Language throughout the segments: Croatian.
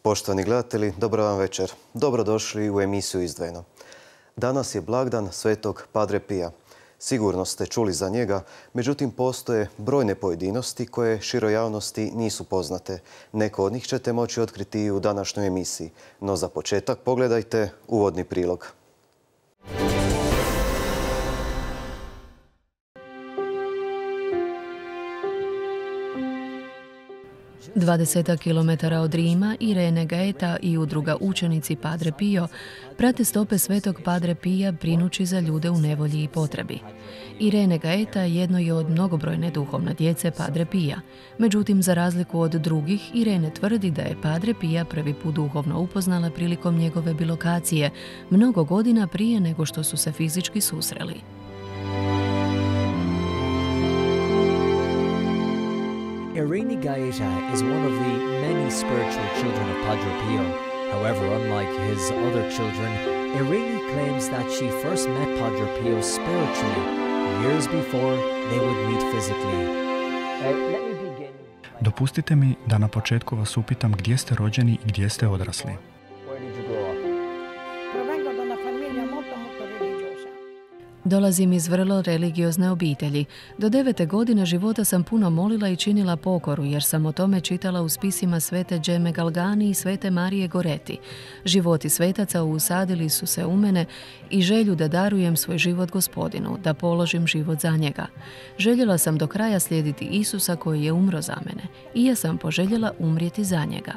Poštovani gledatelji, dobro vam večer. Dobrodošli u emisiju Izdvojeno. Danas je blagdan Svetog Padre Pija. Sigurno ste čuli za njega, međutim postoje brojne pojedinosti koje široj javnosti nisu poznate. Neko od njih ćete moći otkriti i u današnjoj emisiji. No za početak pogledajte uvodni prilog. 20 kilometara od Rima Irene Gaeta i udruga Učenici Padre Pio prate stope Svetog Padre Pija brinući za ljude u nevolji i potrebi. Irene Gaeta jedno je od mnogobrojne duhovne djece Padre Pija. Međutim, za razliku od drugih, Irene tvrdi da je Padre Pija prvi put duhovno upoznala prilikom njegove bilokacije, mnogo godina prije nego što su se fizički susreli. Irene Gaeta is one of the many spiritual children of Padre Pio. However, unlike his other children, Irene claims that she first met Padre Pio spiritually, years before they would meet physically. Dopustite mi da na početku vas upitam gdje ste rođeni i gdje ste odrasli. Dolazim iz vrlo religiozne obitelji. Do 9. godine života sam puno molila i činila pokoru, jer sam o tome čitala u spisima Svete Džeme Galgani i Svete Marije Goreti. Životi svetaca usadili su se u mene i želju da darujem svoj život Gospodinu, da položim život za njega. Željela sam do kraja slijediti Isusa koji je umro za mene i ja sam poželjela umrijeti za njega.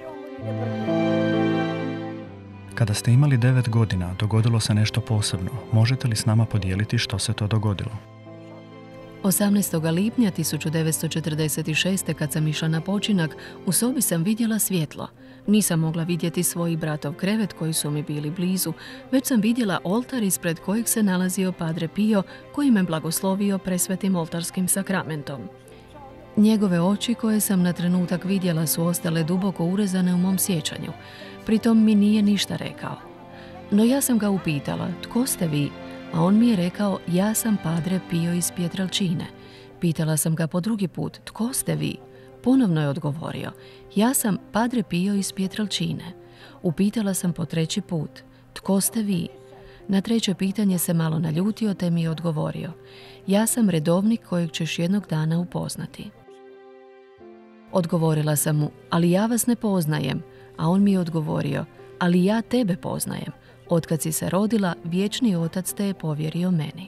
Kada ste imali 9 godina, dogodilo se nešto posebno. Možete li s nama podijeliti što se to dogodilo? 18. lipnja 1946. kad sam išla na počinak, u sobi sam vidjela svjetlo. Nisam mogla vidjeti svoj bratov krevet koji su mi bili blizu, već sam vidjela oltar ispred kojeg se nalazio Padre Pio koji me blagoslovio presvetim oltarskim sakramentom. Njegove oči koje sam na trenutak vidjela su ostale duboko urezane u mom sjećanju. Pritom mi nije ništa rekao. No ja sam ga upitala, tko ste vi? A on mi je rekao, ja sam Padre Pio iz Pietrelcine. Pitala sam ga po drugi put, tko ste vi? Ponovno je odgovorio, ja sam Padre Pio iz Pietrelcine. Upitala sam po treći put, tko ste vi? Na treće pitanje se malo naljutio te mi je odgovorio, ja sam redovnik kojeg ćeš jednog dana upoznati. Odgovorila sam mu, ali ja vas ne poznajem. A on mi je odgovorio, ali ja tebe poznajem. Otkad si se rodila, vječni otac te je povjerio meni.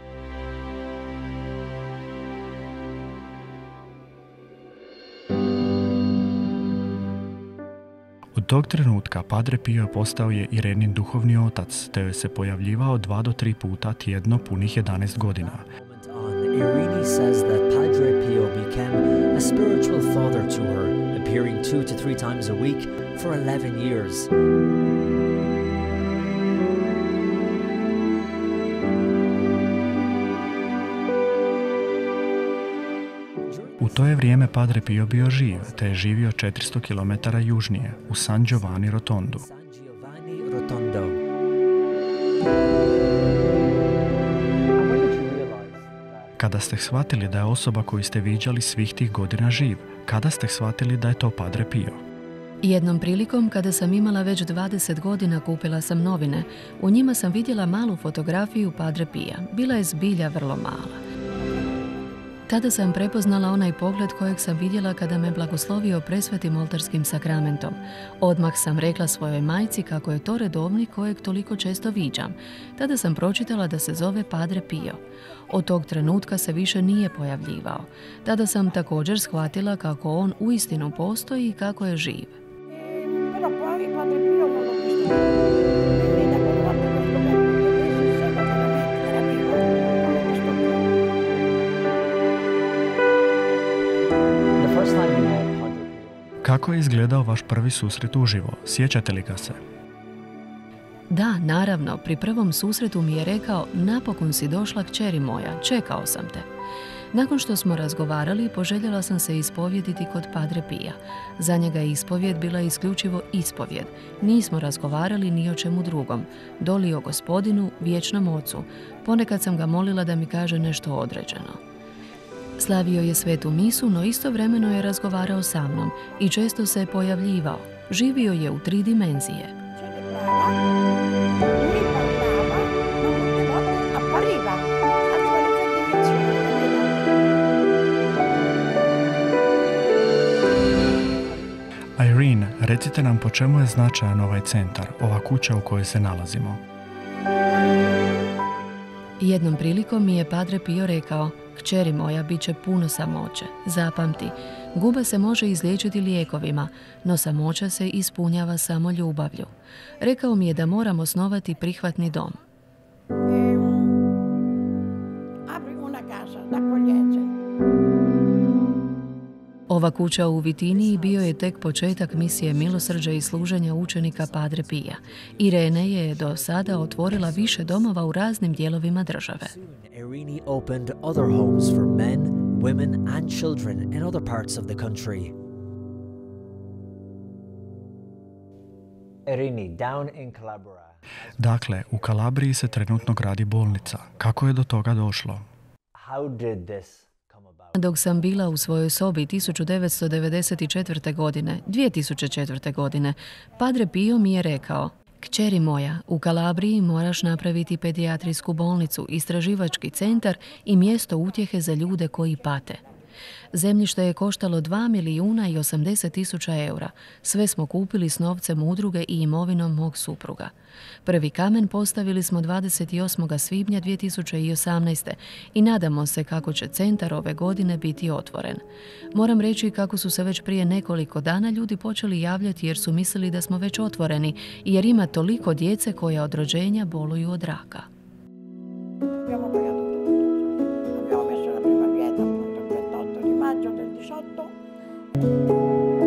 Od tog trenutka Padre Pio postao je Irenin duhovni otac, te joj se pojavljivao 2 do 3 puta tjedno punih 11 godina. Irene says that Padre Pio became a spiritual father to her, appearing 2 to 3 times a week for 11 years. U to je vrijeme Padre Pio bio živ, te je živio 400 km južnije, u San Giovanni Rotondo. Kada ste shvatili da je osoba koju ste viđali svih tih godina živ? Kada ste shvatili da je to Padre Pio? Jednom prilikom, kada sam imala već 20 godina, kupila sam novine. U njima sam vidjela malu fotografiju Padre Pija. Bila je zbilja vrlo mala. Tada sam prepoznala onaj pogled kojeg sam vidjela kada me blagoslovio presvetim oltarskim sakramentom. Odmah sam rekla svojoj majci kako je to redovnik kojeg toliko često viđam. Tada sam pročitala da se zove Padre Pio. Od tog trenutka se više nije pojavljivao. Tada sam također shvatila kako on uistinu postoji i kako je živ. Kako je izgledao vaš prvi susret uživo? Sjećate li ga se? Da, naravno, pri prvom susretu mi je rekao, napokon si došla kćeri moja, čekao sam te. Nakon što smo razgovarali, poželjela sam se ispovjediti kod Padre Pija. Za njega je ispovjed bila isključivo ispovjed. Nismo razgovarali ni o čemu drugom. Doli o Gospodinu, vječnom ocu. Ponekad sam ga molila da mi kaže nešto određeno. Slavio je svetu misu, no istovremeno je razgovarao sa mnom i često se je pojavljivao. Živio je u 3 dimenzije. Irene, recite nam po čemu je značajan ovaj centar, ova kuća u kojoj se nalazimo. Jednom prilikom mi je Padre Pio rekao: "Kćeri moja, bit će puno samoće. Zapamti, guba se može izliječiti lijekovima, no samoća se ispunjava samo ljubavlju." Rekao mi je da moram osnovati prihvatni dom. Ova kuća u Vitiniji bio je tek početak misije milosrđa i služenja učenika Padre Pija. Irene je do sada otvorila više domova u raznim dijelovima države. Irene opened other homes for men, women and children in other parts of the country. Irene, down in Calabria. Dakle, u Kalabriji se trenutno gradi bolnica. Kako je do toga došlo? How did this come about? Dok sam bila u svojoj sobi 1994. godine, 2004. godine, Padre Pio mi je rekao: "Kćeri moja, u Kalabriji moraš napraviti pedijatrijsku bolnicu, istraživački centar i mjesto utjehe za ljude koji pate." Zemljište je koštalo 2.080.000 eura. Sve smo kupili s novcem udruge i imovinom mog supruga. Prvi kamen postavili smo 28. svibnja 2018. i nadamo se kako će centar ove godine biti otvoren. Moram reći kako su se već prije nekoliko dana ljudi počeli javljati jer su mislili da smo već otvoreni, jer ima toliko djece koja od rođenja boluju od raka. Abbiamo pagato tutto. Abbiamo messo la prima pietra appunto il 28 di maggio del 18.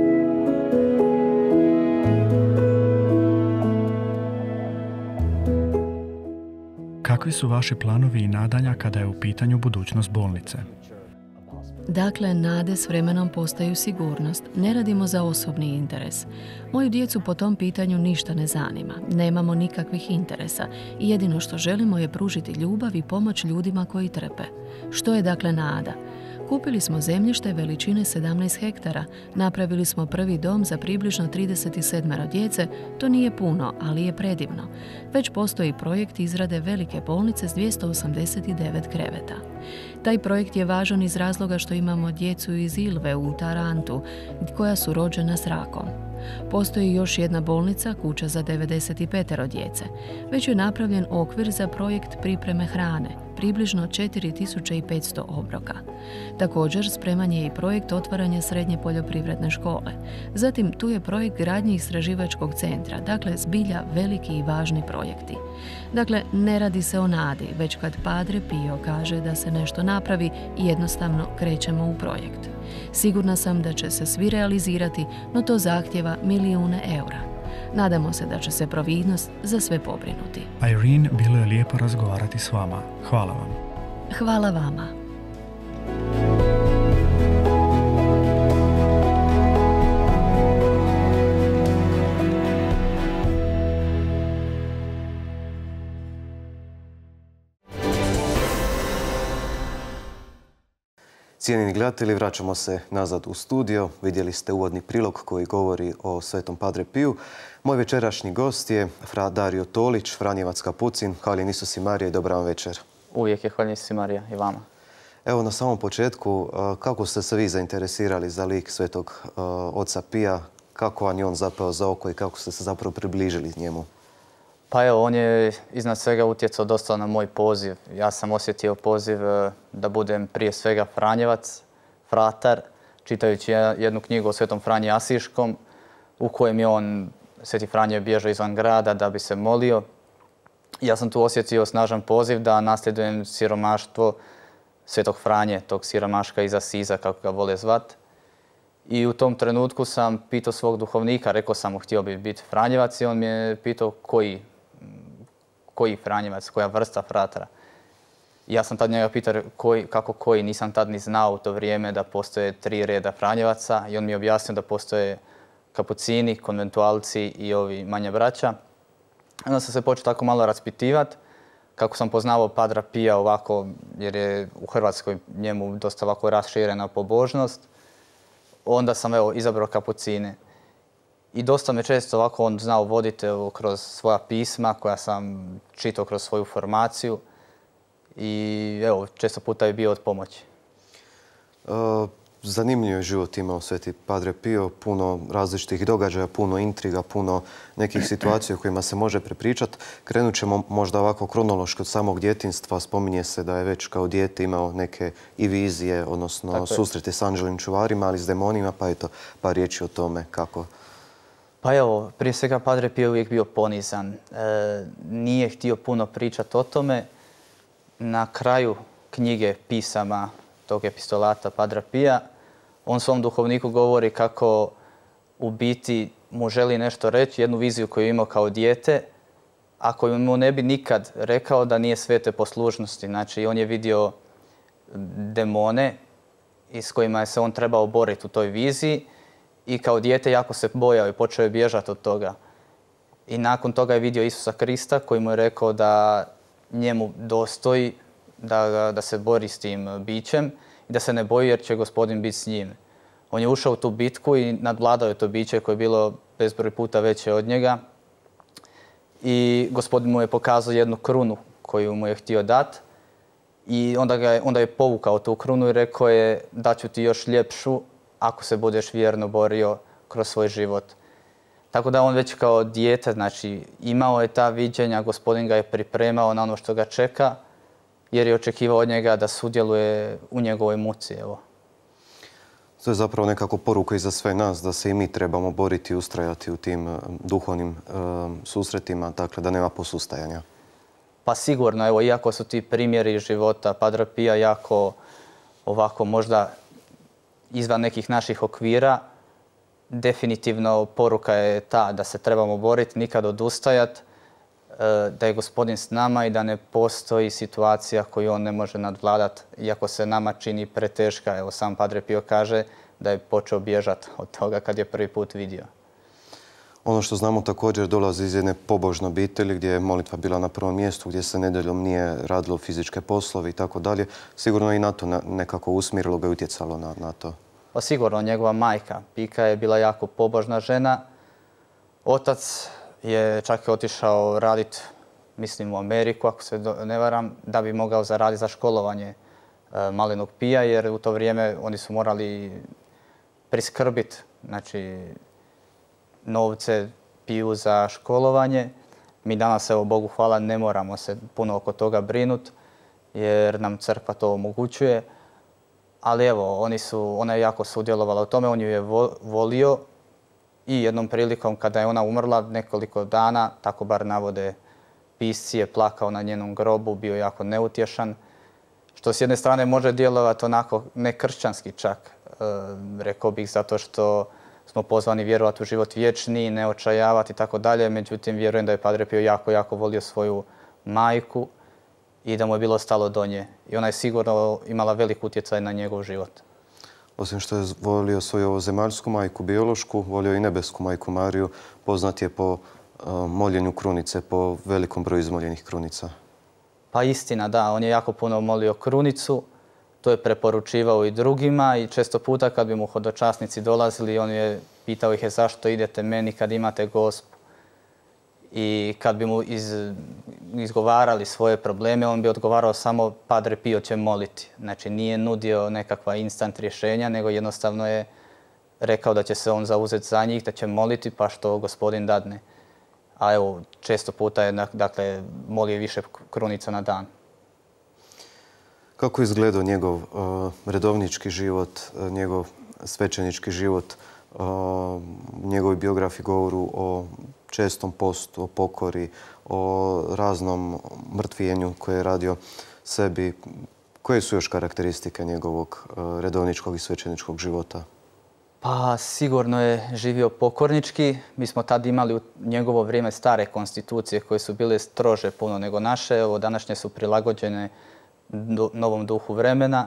Kakvi su vaši planovi i nadanja kada je u pitanju budućnost bolnice? Dakle, nade s vremenom postaju sigurnost. Ne radimo za osobni interes. Moju djecu po tom pitanju ništa ne zanima. Nemamo nikakvih interesa. I jedino što želimo je pružiti ljubav i pomoć ljudima koji trpe. Što je dakle nada? Kupili smo zemljište veličine 17 hektara. Napravili smo prvi dom za približno 37 djece. To nije puno, ali je predivno. Već postoji projekt izrade velike bolnice s 289 kreveta. Taj projekt je važan iz razloga što imamo djecu iz Ilve u Tarantu, koja su rođena s rakom. Postoji još jedna bolnica, kuća za 95 djece. Već je napravljen okvir za projekt pripreme hrane, približno 4500 obroka. Također, spreman je i projekt otvaranja srednje poljoprivredne škole. Zatim, tu je projekt gradnje istraživačkog centra, dakle, zbilja veliki i važni projekti. Dakle, ne radi se o nadi, već kad Padre Pio kaže da se nešto napravi, jednostavno krećemo u projekt. Sigurna sam da će se svi realizirati, no to zahtjeva milijune eura. Nadamo se da će se providnost za sve pobrinuti. Irene, bilo je lijepo razgovarati s vama. Hvala vam. Hvala vama. Cijenjeni gledatelji, vraćamo se nazad u studio. Vidjeli ste uvodni prilog koji govori o Svetom Padre Piju. Moj večerašnji gost je fra Dario Tolić, Franjevac Kapucin. Hvaljen Isus i Marija i dobra vam večer. Uvijek je hvaljen Isus i Marija i vama. Evo, na samom početku, kako ste se vi zainteresirali za lik Svetog Oca Pija? Kako vam je on zapeo za oko i kako ste se zapravo približili njemu? Pa evo, on je iznad svega utjecao dosta na moj poziv. Ja sam osjetio poziv da budem prije svega Franjevac, fratar, čitajući jednu knjigu o Svetom Franji Asiškom, u kojem je on, Sveti Franje, bježao izvan grada da bi se molio. Ja sam tu osjetio snažan poziv da nasljedujem siromaštvo Svetog Franje, tog siromaška iz Asiza, kako ga vole zvat. I u tom trenutku sam pitao svog duhovnika, rekao sam mu htio bi biti Franjevac i on mi je pitao koji Franjevac, koja vrsta fratara. Ja sam tad njega pitao kako koji, nisam tad ni znao u to vrijeme da postoje 3 reda Franjevaca i on mi je objasnio da postoje kapucini, konventualci i ovi manja braća. Onda sam se počeo tako malo raspitivati kako sam poznavao Padra Pija ovako, jer je u Hrvatskoj njemu dosta ovako raširena pobožnost. Onda sam izabrao kapucine. I dosta me često ovako on znao voditi kroz svoja pisma koja sam čitao kroz svoju formaciju i evo, često puta je bio od pomoći. Zanimljiv je život imao Sveti Padre Pio, puno različitih događaja, puno intriga, puno nekih situacija o kojima se može prepričati. Krenut ćemo možda ovako kronološki od samog djetinjstva. Spominje se da je već kao dijete imao neke i vizije, odnosno susrete s anđelim čuvarima, ali s demonima, pa eto, par riječi o tome kako. Pa evo, prije svega Padre Pio uvijek bio ponizan. Nije htio puno pričati o tome. Na kraju knjige pisama tog epistolata Padra Pija, on svom duhovniku govori kako u biti mu želi nešto reći, jednu viziju koju je imao kao dijete, a koju mu ne bi nikad rekao da nije svete poslušnosti. Znači, on je vidio demone s kojima je se on trebao boriti u toj viziji i kao dijete jako se bojao i počeo je bježati od toga. I nakon toga je vidio Isusa Krista koji mu je rekao da njemu dostoji da se bori s tim bićem i da se ne boji jer će Gospodin biti s njim. On je ušao u tu bitku i nadvladao je to biće koje je bilo bezbroj puta veće od njega. I Gospodin mu je pokazao jednu krunu koju mu je htio dati. I onda je povukao tu krunu i rekao je daću ti još ljepšu ako se budeš vjerno borio kroz svoj život. Tako da on već kao dijete, znači, imao je ta viđenja, Gospodin ga je pripremao na ono što ga čeka, jer je očekivao od njega da sudjeluje u njegovoj muci. Evo. To je zapravo nekako poruka i za sve nas, da se i mi trebamo boriti i ustrajati u tim duhovnim susretima, dakle da nema posustajanja. Pa sigurno, evo, iako su ti primjeri života Padra Pija jako ovako možda izvan nekih naših okvira, definitivno poruka je ta da se trebamo boriti, nikad odustajati, da je Gospodin s nama i da ne postoji situacija koju on ne može nadvladati, iako se nama čini preteška. Evo, sam Padre Pio kaže da je počeo bježati od toga kad je prvi put vidio. Ono što znamo također dolazi iz jedne pobožne obitelji gdje je molitva bila na prvom mjestu, gdje se nedjeljom nije radilo fizičke poslove i tako dalje. Sigurno i na to nekako usmjerilo ga i utjecalo na to. Pa sigurno, njegova majka Pika je bila jako pobožna žena. Otac je čak otišao raditi, mislim, u Ameriku, ako se ne varam, da bi mogao zaraditi za školovanje Malenog Pija, jer u to vrijeme oni su morali priskrbiti, znači, novce Piju za školovanje. Mi danas, evo, Bogu hvala, ne moramo se puno oko toga brinuti, jer nam crkva to omogućuje. Ali evo, ona je jako sudjelovala u tome, on ju je volio i jednom prilikom kada je ona umrla nekoliko dana, tako bar navode pisci, je plakao na njenom grobu, bio jako neutješan, što s jedne strane može djelovati onako nekršćanski čak, rekao bih, zato što smo pozvani vjerovati u život vječni, ne očajavati i tako dalje. Međutim, vjerujem da je Padre Pio jako, jako volio svoju majku i da mu je bilo stalo do nje. I ona je sigurno imala velik utjecaj na njegov život. Osim što je volio svoju zemaljsku majku, biološku, volio i nebesku majku Mariju, poznat je po moljenju krunice, po velikom broju izmoljenih krunica. Pa istina, da. On je jako puno molio krunicu. To je preporučivao i drugima i često puta kad bi mu hodočasnici dolazili, on je pitao ih zašto idete meni kad imate Gospu. I kad bi mu izgovarali svoje probleme, on bi odgovarao samo Padre Pio će moliti. Znači, nije nudio nekakva instant rješenja, nego jednostavno je rekao da će se on zauzeti za njih, da će moliti pa što Gospodin dadne. A evo, često puta je, dakle, molio više krunica na dan. Kako je izgledao njegov redovnički život, njegov svećenički život? Njegovi biografi govoru o čestom postu, o pokori, o raznom mrtvijenju koje je radio sebi. Koje su još karakteristike njegovog redovničkog i svećeničkog života? Pa sigurno je živio pokornički. Mi smo tad imali u njegovo vrijeme stare konstitucije koje su bile strože puno nego naše. Evo, današnje su prilagođene novom duhu vremena.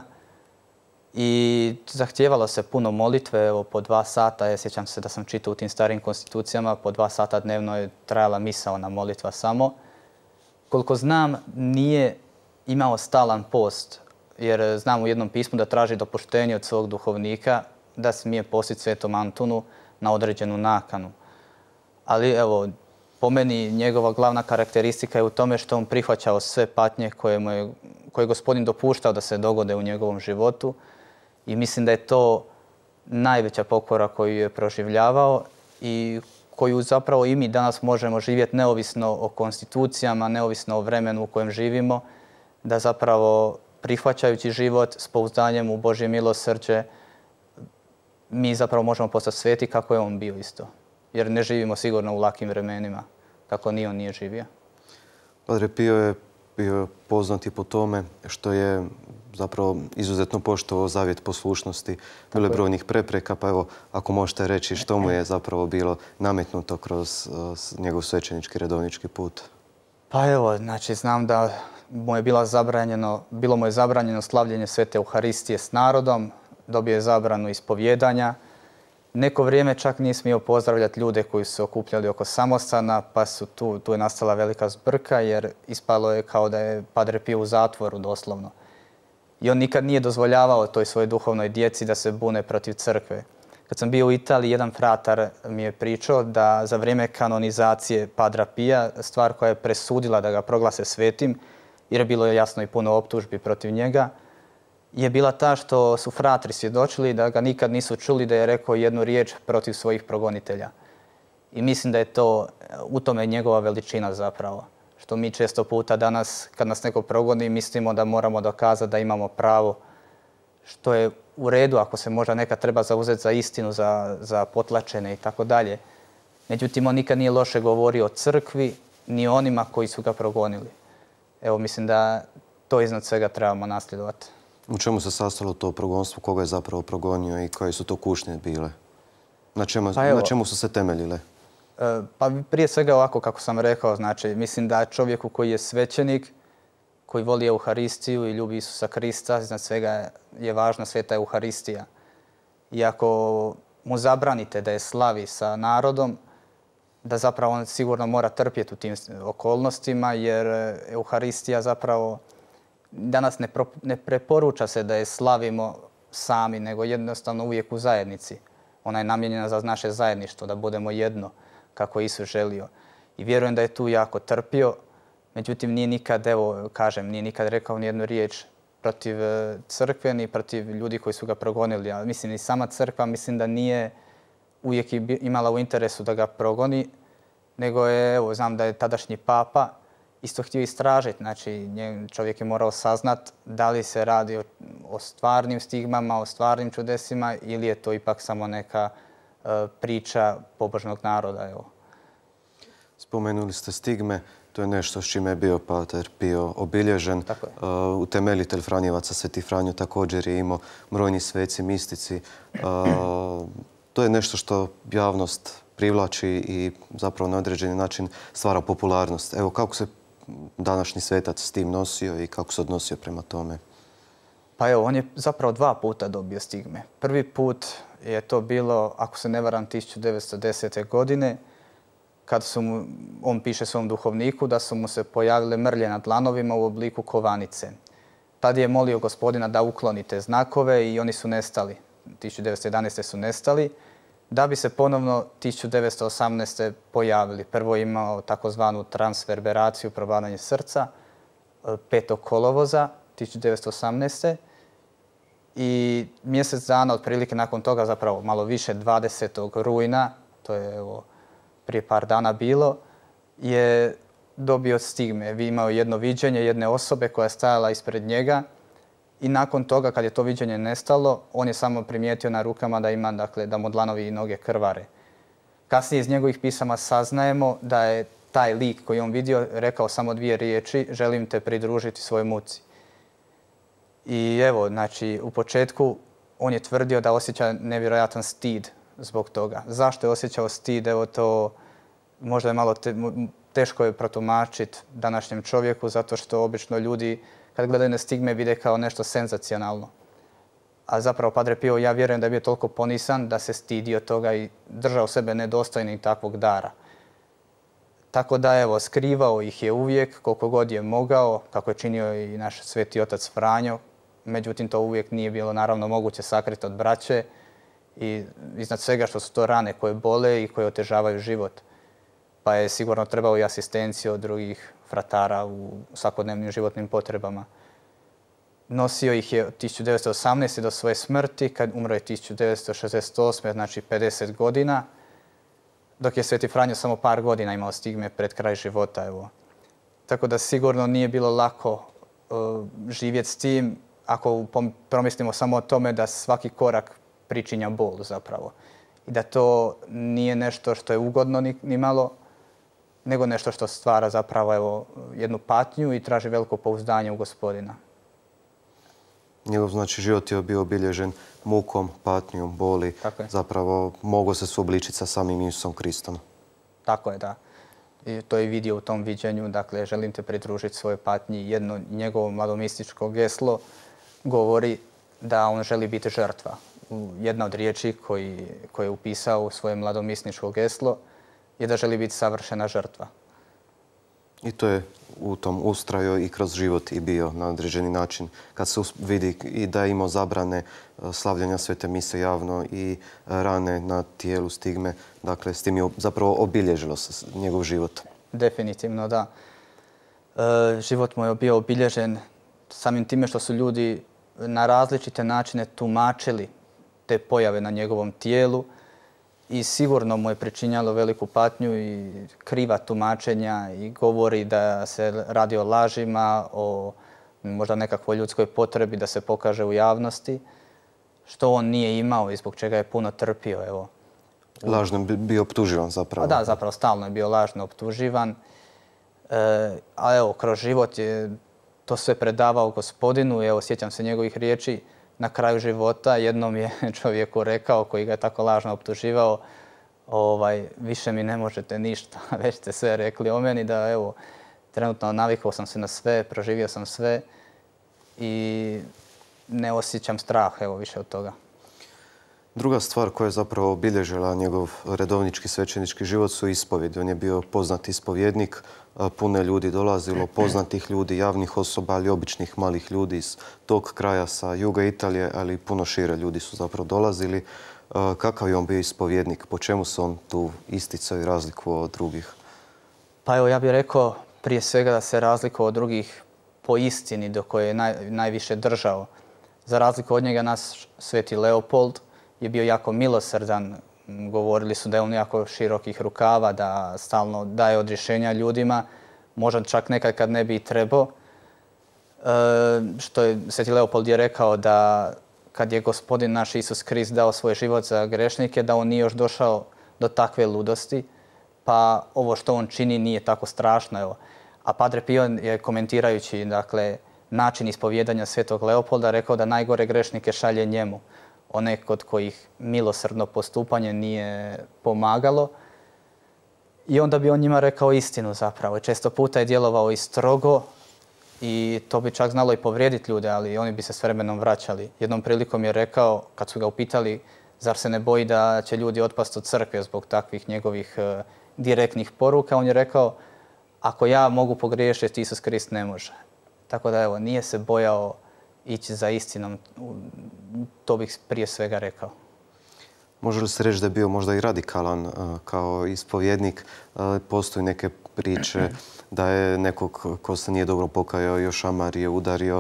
I zahtijevalo se puno molitve, evo, po 2 sata. Ja sjećam se da sam čitao u tim starim konstitucijama, po 2 sata dnevno je trajala misaona molitva samo. Koliko znam, nije imao stalan post, jer znam u jednom pismu da traži dopuštenje od svog duhovnika da smije postiti Svetom Antunu na određenu nakanu. Ali evo, po meni njegova glavna karakteristika je u tome što on prihvaćao sve patnje koje je Gospodin dopuštao da se dogode u njegovom životu i mislim da je to najveća pokora koju je proživljavao i koju zapravo i mi danas možemo živjeti neovisno o konstitucijama, neovisno o vremenu u kojem živimo, da zapravo prihvaćajući život s pouzdanjem u Božje milosrđe, mi zapravo možemo postati sveti kako je on bio isto. Jer ne živimo sigurno u lakim vremenima, kako ni on nije živio. Padre Pio je bio poznat i po tome što je zapravo izuzetno poštovao zavjet poslušnosti. Bilo je brojnih prepreka, pa evo, ako možete reći što mu je zapravo bilo nametnuto kroz njegov svećenički redovnički put. Pa evo, znači znam da mu je bilo mu je zabranjeno slavljenje Svete Euharistije s narodom, dobio je zabranu ispovjedanja. Neko vrijeme čak nije smio pozdravljati ljude koji su se okupljali oko samostana, pa tu je nastala velika zbrka jer ispalo je kao da je Padre Pio u zatvoru doslovno. I on nikad nije dozvoljavao toj svojoj duhovnoj djeci da se bune protiv crkve. Kad sam bio u Italiji, jedan fratar mi je pričao da za vrijeme kanonizacije Padra Pija, stvar koja je presudila da ga proglase svetim, jer je bilo jasno i puno optužbi protiv njega, je bila ta što su fratri svjedočili da ga nikad nisu čuli da je rekao jednu riječ protiv svojih progonitelja. I mislim da je to u tome njegova veličina zapravo. Što mi često puta danas, kad nas neko progoni, mislimo da moramo dokazati da imamo pravo, što je u redu ako se možda nekad treba zauzeti za istinu, za potlačene i tako dalje. Međutim, on nikad nije loše govorio o crkvi, ni o onima koji su ga progonili. Evo, mislim da to iznad svega trebamo nasljedovati. U čemu se sastalo to progonstvo, koga je zapravo progonio i koje su to kušnje bile? Na čemu su se temeljile? Pa prije svega ovako kako sam rekao, znači mislim da čovjeku koji je svećenik, koji voli Euharistiju i ljubi Isusa Krista, iznad svega je važna Sveta Euharistija. I ako mu zabranite da je slavi sa narodom, da zapravo on sigurno mora trpjeti u tim okolnostima, jer Euharistija zapravo danas ne preporuča se da je slavimo sami, nego jednostavno uvijek u zajednici. Ona je namijenjena za naše zajedništvo, da budemo jedno, kako je Isus želio. I vjerujem da je tu jako trpio, međutim nije nikad, nije nikad rekao ni jednu riječ protiv crkve, ni protiv ljudi koji su ga progonili. Ali mislim i sama crkva, mislim da nije uvijek imala u interesu da ga progoni, nego je, znam da je tadašnji papa isto htio istražiti. Znači, čovjek je morao saznat da li se radi o stvarnim stigmama, o stvarnim čudesima ili je to ipak samo neka priča pobožnog naroda. Evo. Spomenuli ste stigme, to je nešto s čime je bio Pater Pio obilježen. Utemeljitelj Franjevaca, Sveti Franjo, također je imao brojni sveci, mistici. To je nešto što javnost privlači i zapravo na određeni način stvara popularnost. Evo, kako se današnji svetac s tim nosio i kako se odnosio prema tome? Pa evo, on je zapravo 2 puta dobio stigme. Prvi put je to bilo, ako se ne varam, 1910. godine, kad on piše svom duhovniku da su mu se pojavile mrlje na dlanovima u obliku kovanice. Tad je molio Gospodina da ukloni te znakove i oni su nestali. 1911. su nestali, da bi se ponovno 1918. pojavili. Prvo je imao takozvanu transverberaciju, probadanje srca, 5. kolovoza 1918. I mjesec dana otprilike nakon toga, zapravo malo više, 20. rujna, to je prije par dana bilo, je dobio stigme. Imao jedno viđenje jedne osobe koja je stajala ispred njega i nakon toga, kad je to viđenje nestalo, on je samo primijetio na rukama da mu dlanovi i noge krvare. Kasnije iz njegovih pisama saznajemo da je taj lik koji on vidio rekao samo 2 riječi: želim te pridružiti svojoj muci. I evo, znači, u početku on je tvrdio da osjeća nevjerojatan stid zbog toga. Zašto je osjećao stid? Evo, to možda je malo teško je protumačiti današnjem čovjeku, zato što obično ljudi kad gledaju na stigme vide kao nešto senzacionalno. A zapravo Padre Pio, ja vjerujem da je bio toliko ponisan da se stidio toga i držao sebe nedostojnim takvog dara. Tako da, evo, skrivao ih je uvijek koliko god je mogao, kako je činio i naš sveti otac Franjo. Međutim, to uvijek nije bilo naravno moguće sakriti od braće i iznad svega što su to rane koje bole i koje otežavaju život. pa je sigurno trebao i asistenciju od drugih fratara u svakodnevnim životnim potrebama. Nosio ih je od 1918. do svoje smrti, kad umro je 1968. znači 50 godina, dok je Sveti Franjo samo par godina imao stigme pred kraj života. Evo. Tako da sigurno nije bilo lako živjeti s tim, ako promislimo samo o tome da svaki korak pričinja bol zapravo. I da to nije nešto što je ugodno ni malo, nego nešto što stvara zapravo jednu patnju i traži veliko pouzdanje u Gospodina. Njegov znači život je bio obilježen mukom, patnjom, boli. Zapravo mogao se suobličiti sa samim Isusom Kristom. Tako je, da. I to je vidio u tom viđenju. Dakle, želim te pridružiti svojoj patnji. Jedno njegovo mladomističko geslo govori da on želi biti žrtva. Jedna od riječi koje je upisao u svoje mladomističko geslo je da želi biti savršena žrtva. I to je u tom ustraju i kroz život i bio na određeni način. Kad se vidi i da je imao zabrane slavljenja svete mise javno i rane na tijelu, stigme, dakle s tim je zapravo obilježilo se njegov život. Definitivno, da. Život mu je bio obilježen samim time što su ljudi na različite načine tumačili te pojave na njegovom tijelu i sigurno mu je pričinjalo veliku patnju i kriva tumačenja i govori da se radi o lažima, o možda nekakvoj ljudskoj potrebi da se pokaže u javnosti, što on nije imao i zbog čega je puno trpio. Evo. Lažno je bio optuživan zapravo. Da, zapravo stalno je bio lažno optuživan. A evo, kroz život je to sve predavao Gospodinu. Evo, sjećam se njegovih riječi na kraju života. Jednom je čovjeku rekao, koji ga je tako lažno optuživao, više mi ne možete ništa, već ste sve rekli o meni, da evo, trenutno navikao sam se na sve, proživio sam sve i ne osjećam strah, evo, više od toga. Druga stvar koja je zapravo obilježila njegov redovnički svećenički život su ispovjedi. On je bio poznati ispovjednik, puno je ljudi dolazilo, poznatih ljudi, javnih osoba, ali običnih malih ljudi iz tog kraja sa juga Italije, ali puno šire ljudi su zapravo dolazili. Kakav je on bio ispovjednik? Po čemu se on tu isticao i razlikovao od drugih? Pa evo, ja bih rekao prije svega da se razlikovao od drugih po istini do koje je najviše držao. Za razliku od njega naš Sveti Leopold je bio jako milosrdan. Govorili su da je on jako širokih rukava, da stalno daje odrješenja ljudima, možda čak nekad kad ne bi i trebao. Što je Sveti Leopold je rekao da kad je Gospodin naš Isus Krist dao svoj život za grešnike, da on nije još došao do takve ludosti, pa ovo što on čini nije tako strašno. Evo. A Padre Pio je komentirajući način ispovjedanja Svetog Leopolda rekao da najgore grešnike šalje njemu. One kod kojih milosrdno postupanje nije pomagalo. I onda bi on njima rekao istinu zapravo. Često puta je djelovao i strogo i to bi čak znalo i povrijediti ljude, ali oni bi se s vremenom vraćali. Jednom prilikom je rekao, kad su ga upitali, zar se ne boji da će ljudi otpasti od crkve zbog takvih njegovih direktnih poruka, on je rekao, ako ja mogu pogriješiti, Isus Krist ne može. Tako da evo, nije se bojao ići za istinom, to bih prije svega rekao. Može li se reći da je bio možda i radikalan kao ispovjednik? Postoji neke priče da je nekog ko se nije dobro pokajao i ošamario, udario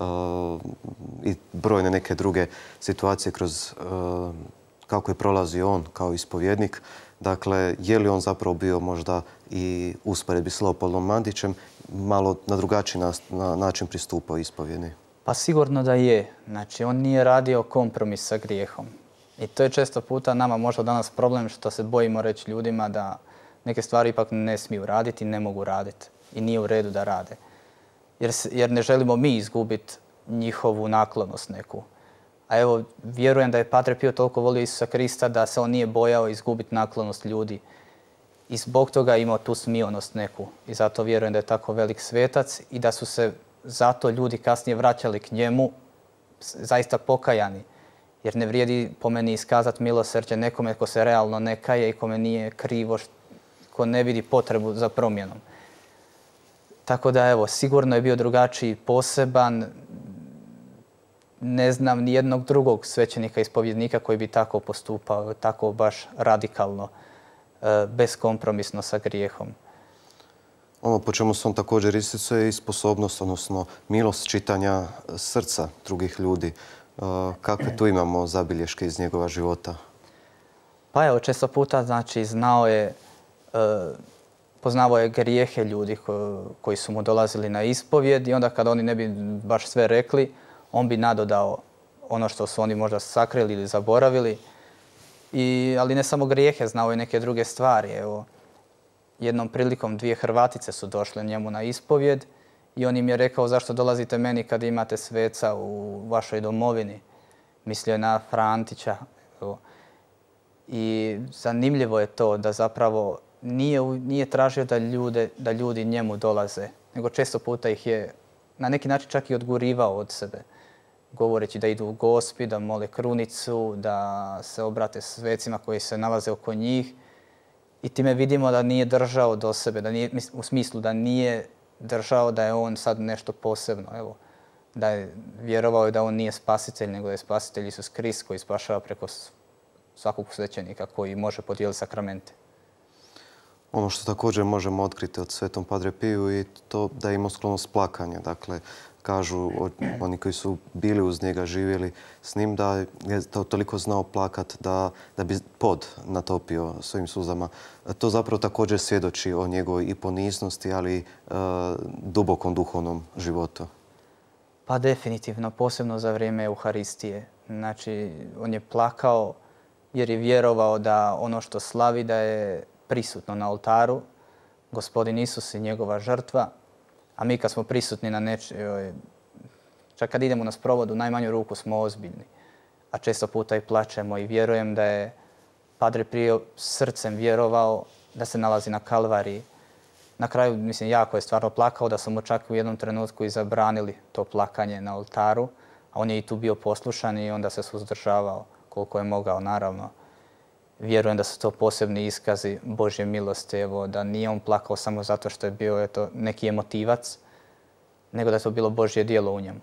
i brojne neke druge situacije kroz kako je prolazio on kao ispovjednik. Dakle, je li on zapravo bio možda i usporedbi s Leopoldom Mandićem malo na drugačiji način pristupao ispovjedni? Pa sigurno da je. Znači, on nije radio kompromis sa grijehom. I to je često puta nama možda danas problem što se bojimo reći ljudima da neke stvari ipak ne smiju raditi, ne mogu raditi i nije u redu da rade. Jer ne želimo mi izgubiti njihovu naklonost neku. A evo, vjerujem da je Padre Pio toliko volio Isusa Krista da se on nije bojao izgubiti naklonost ljudi. I zbog toga imao tu smijonost neku. I zato vjerujem da je tako velik svetac i da su se zato ljudi kasnije vraćali k njemu zaista pokajani. Jer ne vrijedi po meni iskazati milosrđe nekome ko se realno ne kaje i kome nije krivo, ko ne vidi potrebu za promjenom. Tako da evo, sigurno je bio drugačiji, poseban. Ne znam ni jednog drugog svećenika ispovjednika koji bi tako postupao, tako baš radikalno. beskompromisno sa grijehom. Ono po čemu se on također isticao je i sposobnost, odnosno milost čitanja srca drugih ljudi. Kakve tu imamo zabilješke iz njegova života? Pa evo, često puta znači poznavao je grijehe ljudi koji su mu dolazili na ispovjed i onda kada oni ne bi baš sve rekli, on bi nadodao ono što su oni možda sakrili ili zaboravili. Ali ne samo grijehe, znao je neke druge stvari. Evo, jednom prilikom 2 Hrvatice su došle njemu na ispovjed i on im je rekao zašto dolazite meni kad imate sveca u vašoj domovini. Mislio je na Frantića. Evo. I zanimljivo je to da zapravo nije tražio da ljudi njemu dolaze, nego često puta ih je na neki način čak i odgurivao od sebe, govoreći da idu u gospi, da mole krunicu, da se obrate svecima koji se nalaze oko njih. I time vidimo da nije držao do sebe, u smislu da nije držao da je on sad nešto posebno. Evo, da je vjerovao da on nije spasitelj, nego da je spasitelj Isus Krist koji spašava preko svakog svećenika koji može podijeliti sakramente. Ono što također možemo otkriti od Svetom Padre Piju i to da je imao sklonost plakanja. Dakle, kažu oni koji su bili uz njega, živjeli s njim, da je toliko znao plakat da bi pod natopio svojim suzama. To zapravo također svjedoči o njegovoj i poniznosti, ali i dubokom duhovnom životu. Pa definitivno, posebno za vrijeme Euharistije. Znači, on je plakao jer je vjerovao da ono što slavi da je prisutno na oltaru, Gospodin Isus i njegova žrtva, a mi kad smo prisutni na nečijoj, čak kad idemo na sprovod, u najmanju ruku smo ozbiljni, a često puta i plačemo i vjerujem da je Padre Pio srcem vjerovao da se nalazi na Kalvariji. Na kraju, mislim, jako je stvarno plakao da su mu čak u jednom trenutku i zabranili to plakanje na oltaru, a on je i tu bio poslušan i onda se suzdržavao koliko je mogao, naravno. Vjerujem da su to posebni iskazi Božje milosti, evo, da nije on plakao samo zato što je bio neki emotivac, nego da je to bilo Božje djelo u njemu.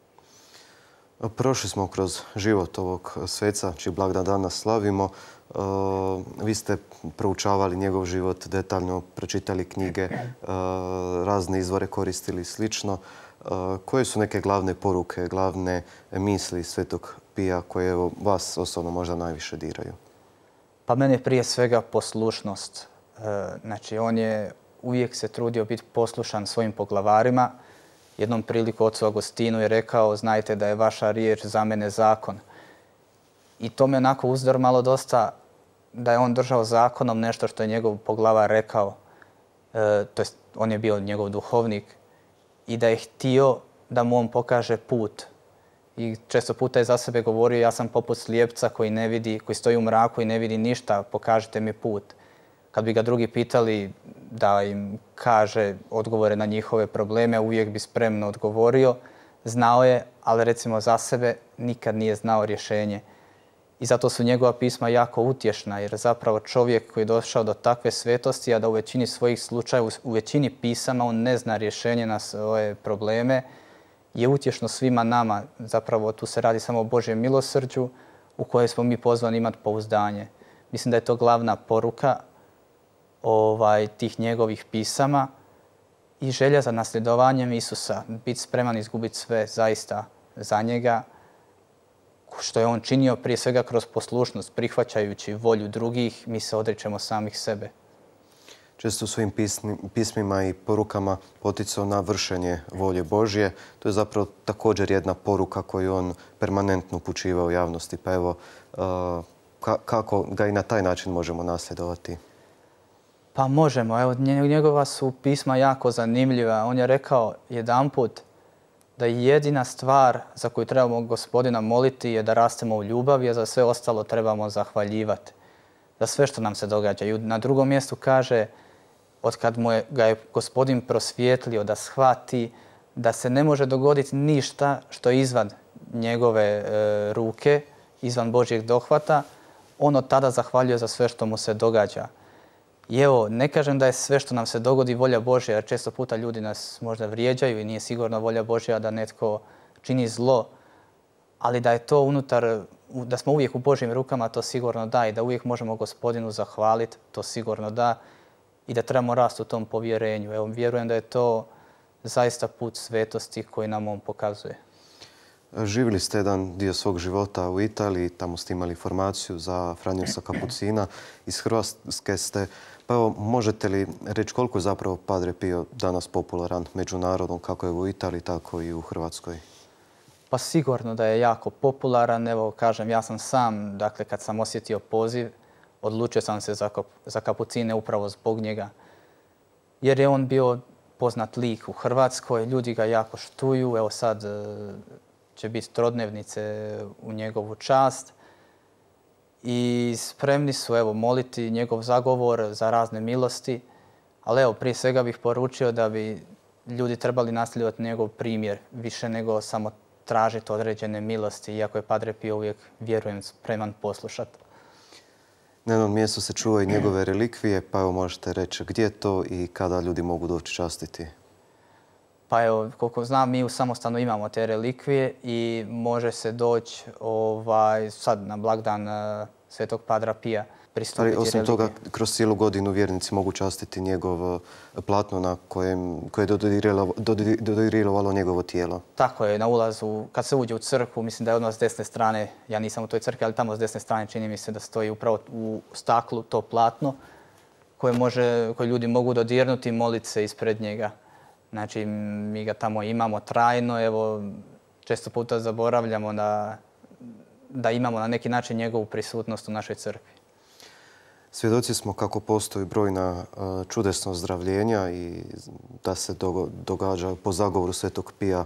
Prošli smo kroz život ovog sveca, čiji blagdan danas slavimo. Vi ste proučavali njegov život detaljno, pročitali knjige, razne izvore koristili i slično. Koje su neke glavne poruke, glavne misli Svetog Pija koje vas osobno možda najviše diraju? Pa mene je prije svega poslušnost. Znači, on je uvijek se trudio biti poslušan svojim poglavarima. Jednom priliku ocu Agostinu je rekao, znajte da je vaša riječ za mene zakon. I to me onako uzdor malo dosta da je on držao zakonom nešto što je njegov poglavar rekao. To jest, on je bio njegov duhovnik i da je htio da mu on pokaže put. I često puta je za sebe govorio, ja sam poput slijepca koji ne vidi, koji stoji u mraku i ne vidi ništa, pokažite mi put. Kad bi ga drugi pitali da im kaže odgovore na njihove probleme, uvijek bi spremno odgovorio. Znao je, ali recimo za sebe nikad nije znao rješenje. I zato su njegova pisma jako utješna, jer zapravo čovjek koji je došao do takve svetosti, a da u većini svojih slučajeva, u većini pisama on ne zna rješenje na svoje probleme, je utješno svima nama. Zapravo tu se radi samo o Božjem milosrđu u kojoj smo mi pozvani imati pouzdanje. Mislim da je to glavna poruka tih njegovih pisama i želja za nasljedovanjem Isusa. Biti spreman izgubiti sve zaista za njega, što je on činio prije svega kroz poslušnost, prihvaćajući volju drugih, mi se odričemo samih sebe. Često u svojim pismima i porukama poticao na vršenje volje Božje. To je zapravo također jedna poruka koju on permanentno upućivao u javnosti. Pa evo, kako ga i na taj način možemo nasljedovati? Pa možemo. Evo, njegova su pisma jako zanimljiva. On je rekao jedanput da jedina stvar za koju trebamo Gospodina moliti je da rastemo u ljubavi, a za sve ostalo trebamo zahvaljivati. Za sve što nam se događa. I na drugom mjestu kaže, od kad ga je Gospodin prosvijetlio da shvati da se ne može dogoditi ništa što je izvan njegove ruke, izvan Božjeg dohvata, on od tada zahvaljuje za sve što mu se događa. I evo, ne kažem da je sve što nam se dogodi volja Božja, jer često puta ljudi nas možda vrijeđaju i nije sigurno volja Božja da netko čini zlo, ali da je to unutar da smo uvijek u Božjim rukama, to sigurno da, i da uvijek možemo Gospodinu zahvaliti, to sigurno da, i da trebamo rasti u tom povjerenju. Evo, vjerujem da je to zaista put svetosti koji nam on pokazuje. Živjeli ste jedan dio svog života u Italiji, tamo ste imali formaciju za Franjevca Kapucina. Iz Hrvatske ste, pa evo, možete li reći koliko je zapravo Padre Pio danas popularan među narodom, kako je u Italiji, tako i u Hrvatskoj? Pa sigurno da je jako popularan. Evo, kažem, ja sam sam, dakle, kad sam osjetio poziv, odlučio sam se za Kapucine upravo zbog njega. Jer je on bio poznat lik u Hrvatskoj, ljudi ga jako štuju. Evo sad će biti trodnevnice u njegovu čast. I spremni su, evo, moliti njegov zagovor za razne milosti. Ali evo, prije svega bih poručio da bi ljudi trebali nasljedovati njegov primjer, više nego samo tražiti određene milosti, iako je Padre Pio uvijek, vjerujem, spreman poslušati. Na jednom mjestu se čuvaju njegove relikvije, pa evo možete reći gdje je to i kada ljudi mogu doći častiti? Pa evo, koliko znam, mi u Samostanu imamo te relikvije i može se doći sad na blagdan Svetog Padra Pija pristupiti relikvije. Osim toga, kroz cijelu godinu vjernici mogu častiti njegov platno na koje je dodirivalo njegovo tijelo. Tako je, na ulazu, kad se uđe u crkvu, mislim da je odmah s desne strane, ja nisam u toj crkvi, ali tamo s desne strane čini mi se da stoji upravo u staklu to platno koje ljudi mogu dodirnuti i moliti se ispred njega. Znači, mi ga tamo imamo trajno, evo, često puta zaboravljamo da imamo na neki način njegovu prisutnost u našoj crkvi. Svjedoci smo kako postoji brojna čudesna ozdravljenja i da se događa po zagovoru Svetog Pija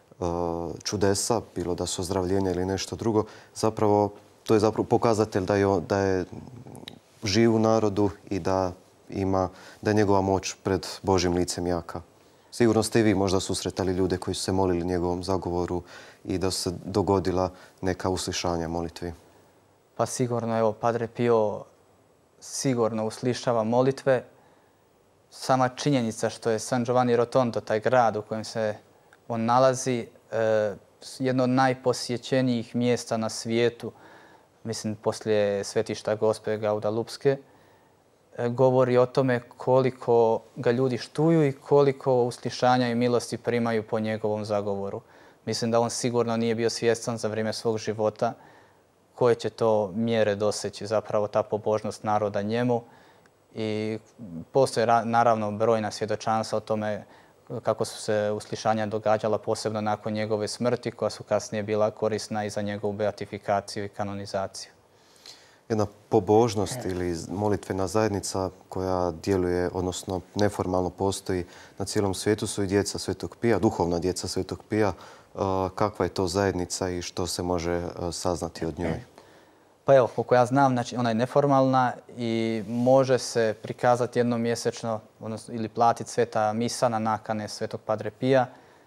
čudesa, bilo da su ozdravljenja ili nešto drugo. To je zapravo pokazatelj da je živ u narodu i da je njegova moć pred Božjim licem jaka. Sigurno ste i vi možda susretali ljude koji su se molili njegovom zagovoru i da se dogodila neka uslišanja molitvi. Pa sigurno, evo, Padre Pio sigurno uslišava molitve. Sama činjenica što je San Giovanni Rotondo, taj grad u kojem se on nalazi, jedno od najposjećenijih mjesta na svijetu, mislim poslije svetišta Gospe Gaudalupske, govori o tome koliko ga ljudi štuju i koliko uslišanja i milosti primaju po njegovom zagovoru. Mislim da on sigurno nije bio svjestan za vrijeme svog života koje će to mjere doseći zapravo ta pobožnost naroda njemu. I postoje naravno brojna svjedočanstva o tome kako su se uslišanja događala posebno nakon njegove smrti, koja su kasnije bila korisna i za njegovu beatifikaciju i kanonizaciju. Jedna pobožnost ili molitvena zajednica koja djeluje, odnosno neformalno postoji na cijelom svijetu, su i djeca Svetog Pija, duhovna djeca Svetog Pija. Kakva je to zajednica i što se može saznati od njoj? Pa evo, koliko ja znam, znači ona je neformalna i može se prikazati jednom mjesečno ili platiti sveta misa na nakane Svetog Padre Pija.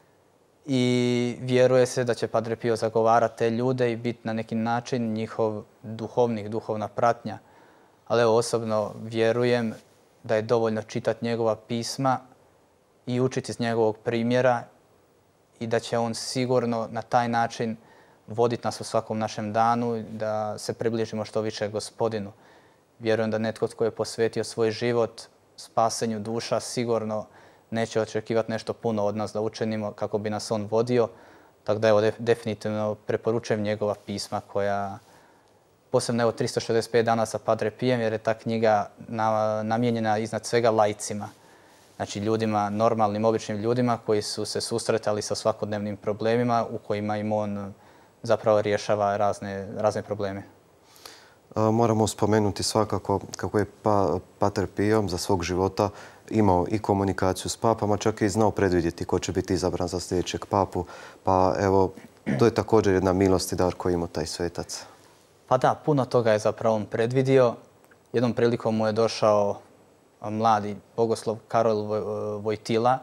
I vjeruje se da će Padre Pio zagovarati te ljude i biti na neki način njihov duhovna pratnja. Ali evo, osobno vjerujem da je dovoljno čitati njegova pisma i učiti iz njegovog primjera i da će on sigurno na taj način voditi nas u svakom našem danu, da se približimo što više Gospodinu. Vjerujem da netko tko je posvetio svoj život spasenju duša sigurno neće očekivati nešto puno od nas da učinimo kako bi nas on vodio. Tako da evo, definitivno preporučujem njegova pisma koja, posebno evo 365 dana sa Padre Pijem, jer je ta knjiga namijenjena iznad svega laicima. Znači ljudima, normalnim, običnim ljudima koji su se susretali sa svakodnevnim problemima u kojima im on zapravo rješava razne probleme. Moramo spomenuti svakako kako je Pater Pio za svog života imao i komunikaciju s papama, čak i znao predvidjeti ko će biti izabran za sljedećeg papu. Pa evo, to je također jedna milost i dar koji ima taj svetac. Pa da, puno toga je zapravo on predvidio. Jednom prilikom mu je došao mladi bogoslov Karol Vojtila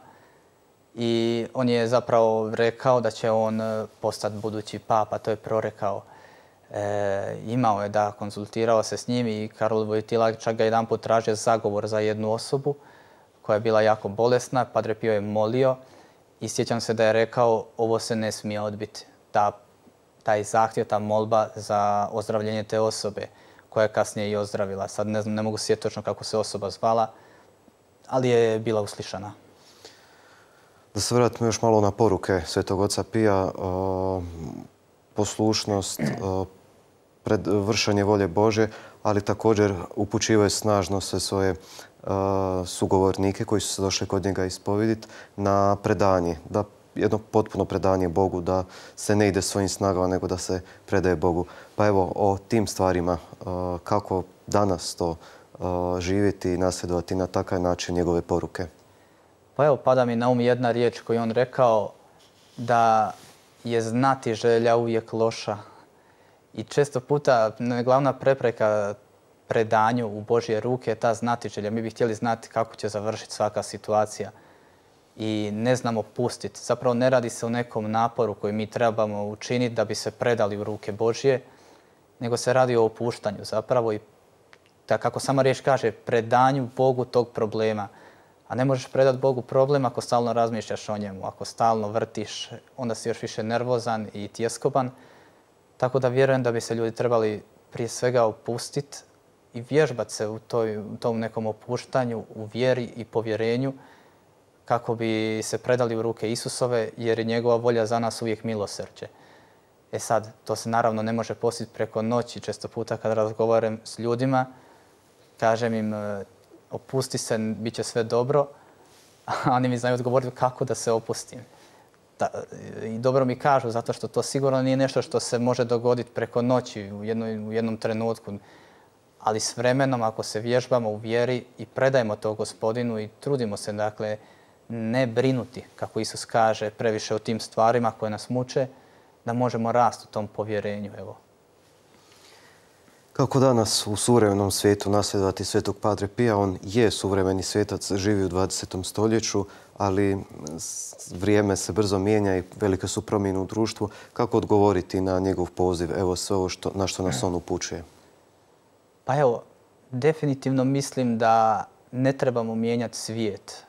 i on je zapravo rekao da će on postati budući papa, to je prorekao. Imao je da konzultirao se s njim i Karol Vojtila čak ga jedanput tražio zagovor za jednu osobu koja je bila jako bolesna. Padre Pio je molio i sjećam se da je rekao ovo se ne smije odbiti. Da taj zahtjev, ta molba za ozdravljenje te osobe koja je kasnije i ozdravila. Sad ne znam, ne mogu sjetiti točno kako se osoba zvala, ali je bila uslišana. Da se vratimo još malo na poruke Svetog oca Pija, poslušnost, pred vršenje volje Božje, ali također upućivaju snažno sve svoje sugovornike koji su se došli kod njega ispoviditi na predanje, da jedno potpuno predanje Bogu, da se ne ide svojim snagama, nego da se predaje Bogu. Pa evo, o tim stvarima, kako danas to živjeti i nasljedovati na takav način njegove poruke. Pa evo, pada mi na um jedna riječ koju on rekao, da je znati želja uvijek loša. I često puta glavna prepreka predanju u Božje ruke je ta znati želja. Mi bi htjeli znati kako će završiti svaka situacija i ne znamo pustiti. Zapravo ne radi se o nekom naporu koji mi trebamo učiniti da bi se predali u ruke Božje, nego se radi o opuštanju zapravo i da, kako sama riječ kaže, predanju Bogu tog problema. A ne možeš predati Bogu problem ako stalno razmišljaš o njemu, ako stalno vrtiš, onda si još više nervozan i tjeskoban. Tako da vjerujem da bi se ljudi trebali prije svega opustiti i vježbati se u tom nekom opuštanju, u vjeri i povjerenju, kako bi se predali u ruke Isusove, jer je njegova volja za nas uvijek milosrđe. E sad, to se naravno ne može postići preko noći. Često puta kad razgovaram s ljudima, kažem im opusti se, bit će sve dobro, a oni mi znaju odgovoriti kako da se opustim. I dobro mi kažu, zato što to sigurno nije nešto što se može dogoditi preko noći u jednom trenutku. Ali s vremenom, ako se vježbamo u vjeri i predajemo to Gospodinu i trudimo se, dakle, ne brinuti, kako Isus kaže, previše o tim stvarima koje nas muče, da možemo rasti u tom povjerenju. Evo. Kako danas u suvremenom svijetu nasljedovati Svetog Padre Pija? On je suvremeni svetac, živi u 20. stoljeću, ali vrijeme se brzo mijenja i velike su promjene u društvu. Kako odgovoriti na njegov poziv? Evo sve ovo na što nas on upućuje. Pa evo, definitivno mislim da ne trebamo mijenjati svijet.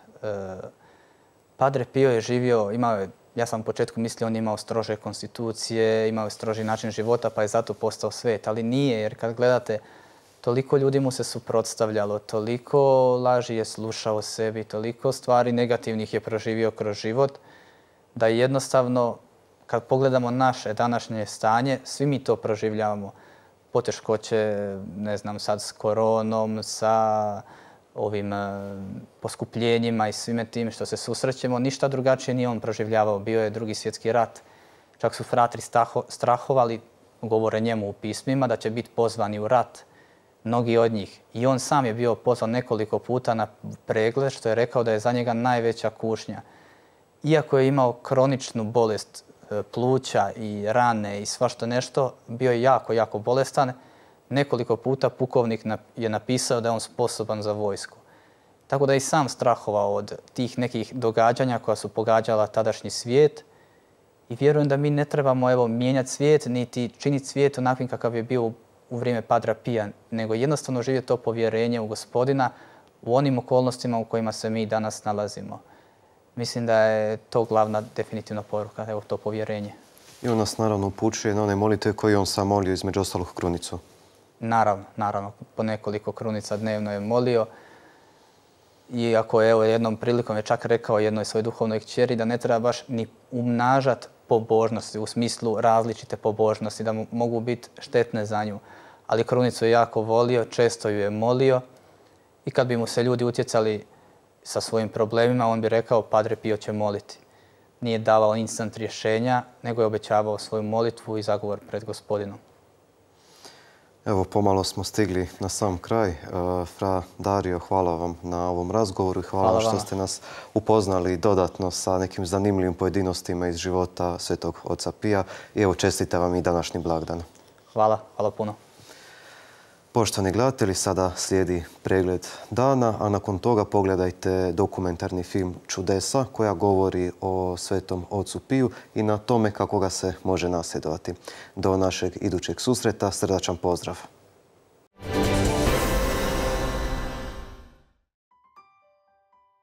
Padre Pio je živio, ja sam u početku mislio on je imao strože konstitucije, imao je stroži način života pa je zato postao svet, ali nije, jer kad gledate, toliko ljudi mu se suprotstavljalo, toliko laži je slušao o sebi, toliko stvari negativnih je proživio kroz život, da jednostavno kad pogledamo naše današnje stanje, svi mi to proživljavamo. Poteškoće, ne znam, sad s koronom, sa ovim poskupljenjima i svime tim što se susrećemo, ništa drugačije nije on proživljavao. Bio je Drugi svjetski rat. Čak su fratri strahovali, govore njemu u pismima, da će biti pozvani u rat. Mnogi od njih. I on sam je bio pozvan nekoliko puta na pregled, što je rekao da je za njega najveća kušnja. Iako je imao kroničnu bolest pluća i rane i svašta nešto, bio je jako, jako bolestan. Nekoliko puta pukovnik je napisao da je on sposoban za vojsku. Tako da je i sam strahovao od tih nekih događanja koja su pogađala tadašnji svijet. I vjerujem da mi ne trebamo mijenjati svijet, niti činiti svijet onakvim kakav je bio u vrijeme Padra Pija, nego jednostavno živjeti to povjerenje u Gospodina u onim okolnostima u kojima se mi danas nalazimo. Mislim da je to glavna definitivna poruka, evo to povjerenje. I on nas naravno upućuje na one molitve koje on sam molio, između ostalog krunicu. Naravno, po nekoliko krunica dnevno je molio. Iako evo jednom prilikom je čak rekao jednoj svojoj duhovnoj kćeri da ne treba baš ni umnažati pobožnosti, u smislu različite pobožnosti, da mogu biti štetne za nju. Ali krunicu je jako volio, često ju je molio i kad bi mu se ljudi utjecali sa svojim problemima, on bi rekao Padre Pio će moliti. Nije davao instant rješenja, nego je obećavao svoju molitvu i zagovor pred Gospodinom. Evo, pomalo smo stigli na sam kraj. Fra Dario, hvala vam na ovom razgovoru i hvala što ste nas upoznali dodatno sa nekim zanimljivim pojedinostima iz života Svetog oca Pija. I evo, čestitam vam i današnji blagdan. Hvala puno. Poštovani gledatelji, sada slijedi pregled dana, a nakon toga pogledajte dokumentarni film Čudesa koja govori o Svetom ocu Piju i na tome kako ga se može nasljedovati. Do našeg idućeg susreta, srdačan pozdrav!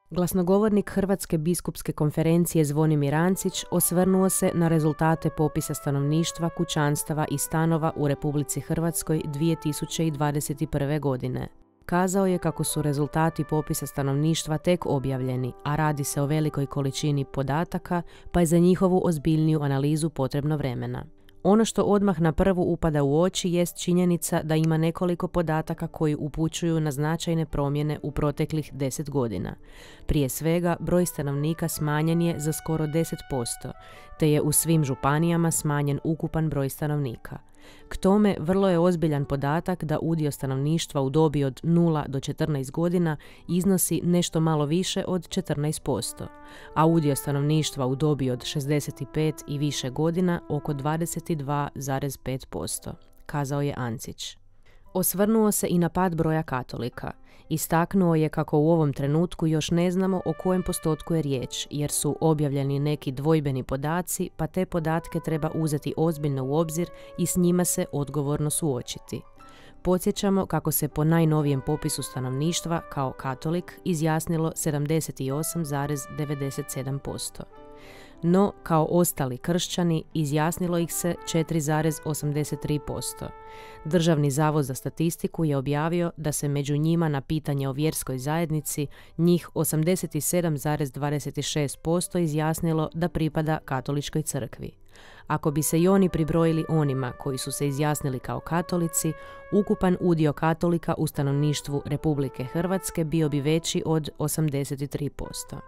Glasnogovornik Hrvatske biskupske konferencije Zvonimir Ancić osvrnuo se na rezultate popisa stanovništva, kućanstava i stanova u Republici Hrvatskoj 2021. godine. Kazao je kako su rezultati popisa stanovništva tek objavljeni, a radi se o velikoj količini podataka, pa je za njihovu ozbiljniju analizu potrebno vremena. Ono što odmah na prvu upada u oči jest činjenica da ima nekoliko podataka koji upućuju na značajne promjene u proteklih 10 godina. Prije svega, broj stanovnika smanjen je za skoro 10%, te je u svim županijama smanjen ukupan broj stanovnika. K tome, vrlo je ozbiljan podatak da udio stanovništva u dobi od 0 do 14 godina iznosi nešto malo više od 14%, a udio stanovništva u dobi od 65 i više godina oko 22,5%, kazao je Ancić. Osvrnuo se i na pad broja katolika. Istaknuo je kako u ovom trenutku još ne znamo o kojem postotku je riječ, jer su objavljeni neki dvojbeni podaci, pa te podatke treba uzeti ozbiljno u obzir i s njima se odgovorno suočiti. Podsjećamo kako se po najnovijem popisu stanovništva kao katolik izjasnilo 78,97%. No, kao ostali kršćani, izjasnilo ih se 4,83%. Državni zavod za statistiku je objavio da se među njima na pitanje o vjerskoj zajednici njih 87,26% izjasnilo da pripada katoličkoj crkvi. Ako bi se i oni pribrojili onima koji su se izjasnili kao katolici, ukupan udio katolika u stanovništvu Republike Hrvatske bio bi veći od 83%.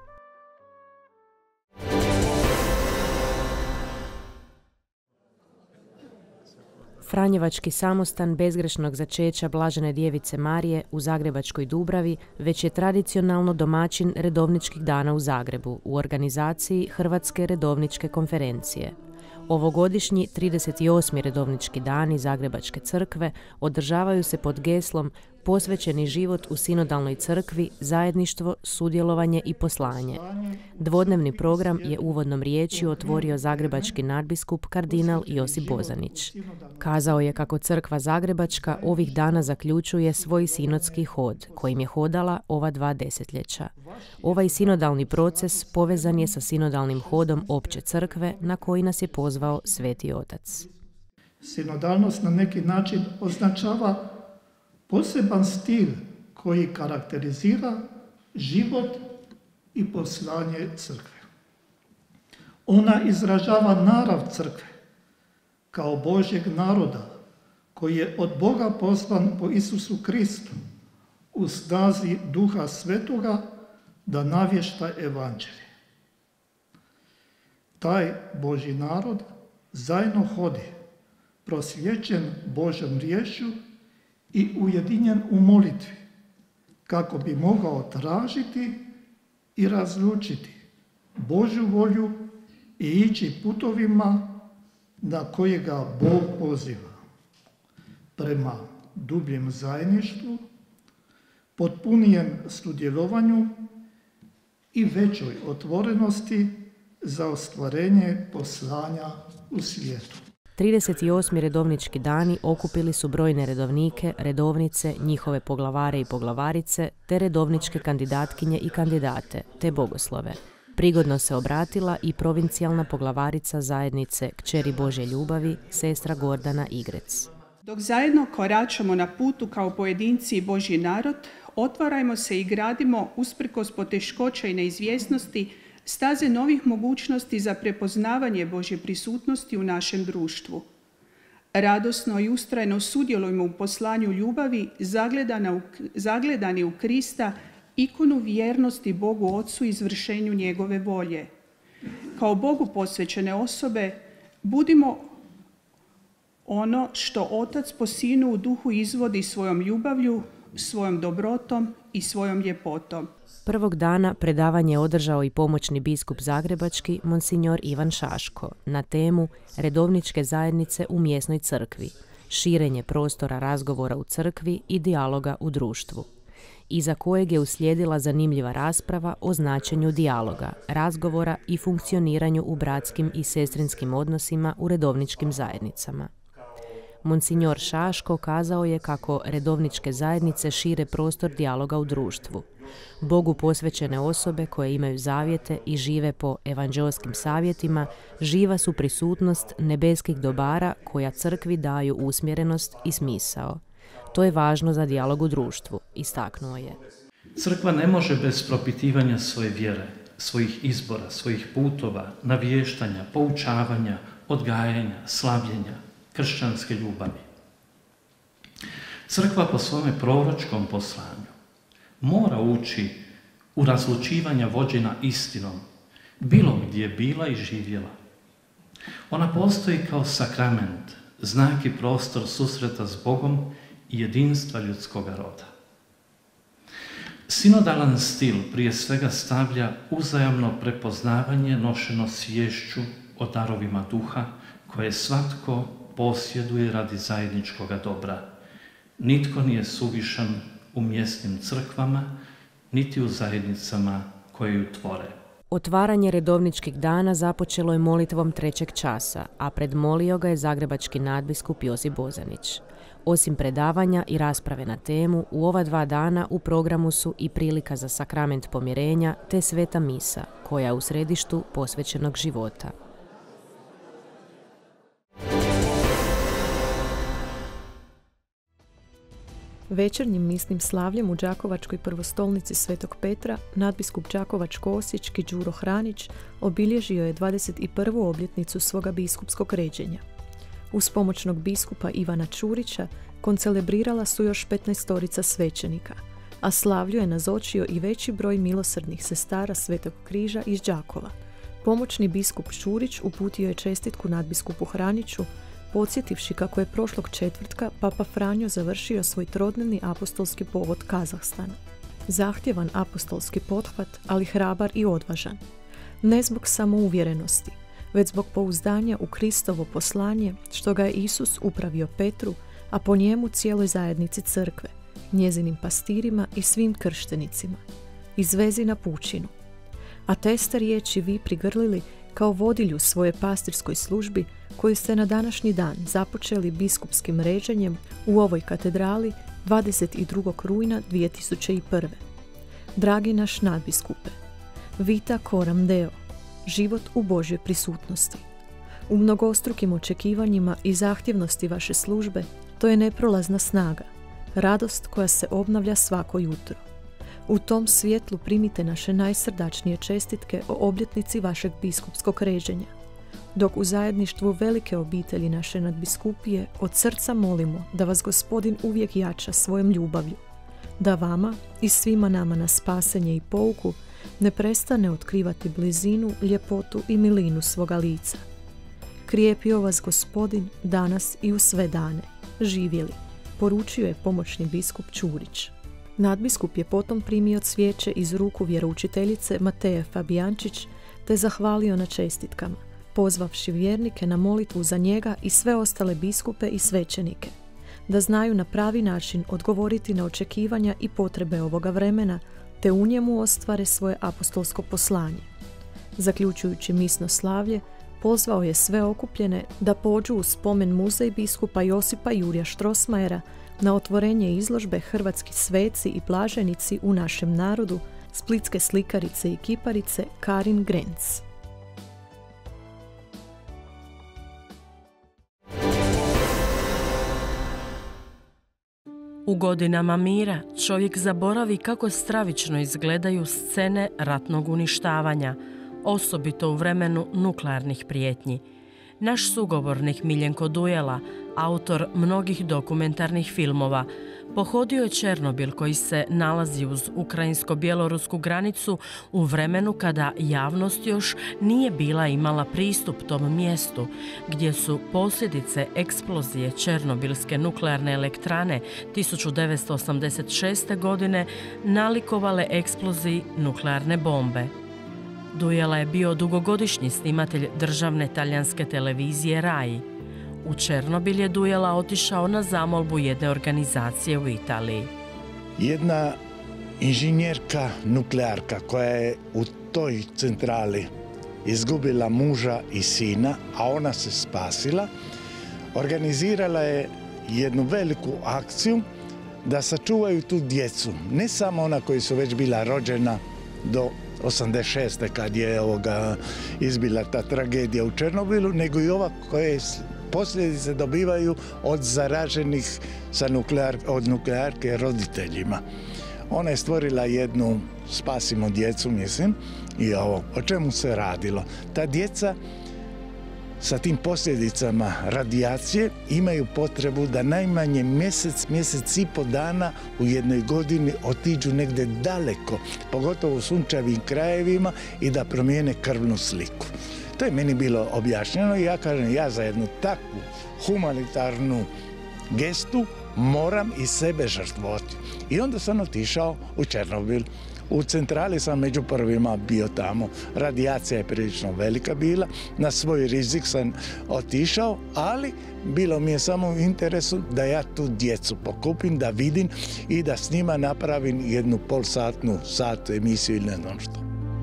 Franjevački samostan bezgrešnog začeća Blažene djevice Marije u zagrebačkoj Dubravi već je tradicionalno domaćin redovničkih dana u Zagrebu u organizaciji Hrvatske redovničke konferencije. Ovogodišnji 38. redovnički dani Zagrebačke crkve održavaju se pod geslom Posvećeni život u sinodalnoj crkvi, zajedništvo, sudjelovanje i poslanje. Dvodnevni program je uvodnom riječju otvorio zagrebački nadbiskup kardinal Josip Bozanić. Kazao je kako crkva zagrebačka ovih dana zaključuje svoj sinodski hod, kojim je hodala ova 2 desetljeća. Ovaj sinodalni proces povezan je sa sinodalnim hodom opće crkve na koji nas je pozvao Sveti Otac. Sinodalnost na neki način označava poseban stil koji karakterizira život i poslanje crkve. Ona izražava narav crkve kao Božjeg naroda koji je od Boga poslan po Isusu Kristu u snazi Duha Svetoga da navješta evanđelje. Taj Božji narod zajedno hodi, prosvjećen Božjom riječju i ujedinjen u molitvi, kako bi mogao tražiti i razlučiti Božju volju i ići putovima na koje ga Bog poziva, prema dubljem zajedništvu, potpunijem sudjelovanju i većoj otvorenosti za ostvarenje poslanja u svijetu. 38. redovnički dani okupili su brojne redovnike, redovnice, njihove poglavare i poglavarice, te redovničke kandidatkinje i kandidate, te bogoslove. Prigodno se obratila i provincijalna poglavarica zajednice Kćeri Božje ljubavi, sestra Gordana Igrec. Dok zajedno koračamo na putu kao pojedinci i Božji narod, otvarajmo se i gradimo usprkos poteškoća i neizvjesnosti staze novih mogućnosti za prepoznavanje Božje prisutnosti u našem društvu. Radosno i ustrajno sudjelujemo u poslanju ljubavi zagledani u Krista, ikonu vjernosti Bogu Otcu i izvršenju njegove volje. Kao Bogu posvećene osobe budimo ono što Otac po Sinu u duhu izvodi svojom ljubavlju, svojom dobrotom i svojom ljepotom. Prvog dana predavanje je održao i pomoćni biskup zagrebački, monsignor Ivan Šaško, na temu redovničke zajednice u mjesnoj crkvi, širenje prostora razgovora u crkvi i dijaloga u društvu, iza kojeg je uslijedila zanimljiva rasprava o značenju dijaloga, razgovora i funkcioniranju u bratskim i sestrinskim odnosima u redovničkim zajednicama. Monsignor Šaško kazao je kako redovničke zajednice šire prostor dijaloga u društvu. Bogu posvećene osobe koje imaju zavjete i žive po evanđelskim savjetima, živa su prisutnost nebeskih dobara koja crkvi daju usmjerenost i smisao. To je važno za dijalog u društvu, istaknuo je. Crkva ne može bez propitivanja svoje vjere, svojih izbora, svojih putova, navještanja, poučavanja, odgajanja, slavljenja, kršćanske ljubavi. Crkva po svome proročkom poslanju mora ući u razlučivanja vođena istinom, bilo gdje je bila i živjela. Ona postoji kao sakrament, znak i prostor susreta s Bogom i jedinstva ljudskoga roda. Sinodalan stil prije svega stavlja uzajamno prepoznavanje nošeno sviješću o darovima duha koje svatko posjeduje radi zajedničkoga dobra. Nitko nije suvišan u mjesnim crkvama, niti u zajednicama koje ju tvore. Otvaranje redovničkih dana započelo je molitvom 3. časa, a predmolio ga je zagrebački nadbiskup Josip Bozanić. Osim predavanja i rasprave na temu, u ova 2 dana u programu su i prilika za sakrament pomirenja te sveta misa, koja je u središtu posvećenog života. Večernjim misnim slavljem u Đakovačkoj prvostolnici Svetog Petra nadbiskup Đakovačko-osječki Đuro Hranić obilježio je 21. obljetnicu svoga biskupskog ređenja. Uz pomoćnog biskupa Ivana Čurića koncelebrirala su još 15 svećenika, a slavlju je nazočio i veći broj milosrdnih sestara Svetog križa iz Đakova. Pomoćni biskup Čurić uputio je čestitku nadbiskupu Hraniću, podsjetivši kako je prošlog četvrtka Papa Franjo završio svoj trodnevni apostolski povod Kazahstana. Zahtjevan apostolski pothvat, ali hrabar i odvažan. Ne zbog samouvjerenosti, već zbog pouzdanja u Kristovo poslanje, što ga je Isus upravio Petru, a po njemu cijeloj zajednici crkve, njezinim pastirima i svim krštenicima. Izvezi na pučinu. A te ste riječi vi prigrlili kao vodilju svoje pastirskoj službi, koju ste na današnji dan započeli biskupskim ređenjem u ovoj katedrali 22. rujna 2001. Dragi naš nadbiskupe, vita coram Deo, život u Božjoj prisutnosti. U mnogostrukim očekivanjima i zahtjevnosti vaše službe, to je neprolazna snaga, radost koja se obnavlja svako jutro. U tom svjetlu primite naše najsrdačnije čestitke o obljetnici vašeg biskupskog ređenja, dok u zajedništvu velike obitelji naše nadbiskupije od srca molimo da vas Gospodin uvijek jača svojom ljubavlju, da vama i svima nama na spasenje i pouku ne prestane otkrivati blizinu, ljepotu i milinu svoga lica. Krijepio vas Gospodin danas i u sve dane. Živjeli, poručio je pomoćni biskup Čurić. Nadbiskup je potom primio cvijeće iz ruku vjeroučiteljice Mateje Fabijančić te zahvalio na čestitkama, pozvavši vjernike na molitvu za njega i sve ostale biskupe i svećenike, da znaju na pravi način odgovoriti na očekivanja i potrebe ovoga vremena, te u njemu ostvare svoje apostolsko poslanje. Zaključujući misno slavlje, pozvao je sve okupljene da pođu u spomen muzej biskupa Josipa Jurja Štrosmajera na otvorenje izložbe Hrvatski sveci i blaženici u našem narodu, splitske slikarice i kiparice Karin Grenc. U godinama mira čovjek zaboravi kako stravično izgledaju scene ratnog uništavanja, osobito u vremenu nuklearnih prijetnji. Naš sugovornik Miljenko Dujela, autor mnogih dokumentarnih filmova, pohodio je Černobil koji se nalazi uz ukrajinsko-bjelorusku granicu u vremenu kada javnost još nije bila imala pristup tom mjestu, gdje su posljedice eksplozije Černobilske nuklearne elektrane 1986. godine nalikovale eksploziji nuklearne bombe. Dujela je bio dugogodišnji snimatelj državne talijanske televizije RAI. U Černobil je Dujela otišao na zamolbu jedne organizacije u Italiji. Jedna inženjerka nuklearka koja je u toj centrali izgubila muža i sina, a ona se spasila, organizirala je jednu veliku akciju da sačuvaju tu djecu. Ne samo ona koji su već bila rođena do 86. kad je izbila ta tragedija u Černobilu, nego i ova koje posljedice dobivaju od zaraženih od nuklearke roditeljima. Ona je stvorila jednu Spasimo djecu, mislim, i o čemu se radilo. Ta djeca sa tim posljedicama radijacije imaju potrebu da najmanje mjesec i po dana u jednoj godini otiđu negdje daleko, pogotovo u sunčevim krajevima, i da promijene krvnu sliku. To je meni bilo objašnjeno i ja kažem, ja za jednu takvu humanitarnu gestu moram i sebe žrtvovati. I onda sam otišao u Černobil. U centrali sam među prvima bio tamo. Radijacija je prilično velika bila. Na svoj rizik sam otišao, ali bilo mi je samo u interesu da ja tu djecu pokupim, da vidim i da s njima napravim jednu sat emisiju ili ne znam što.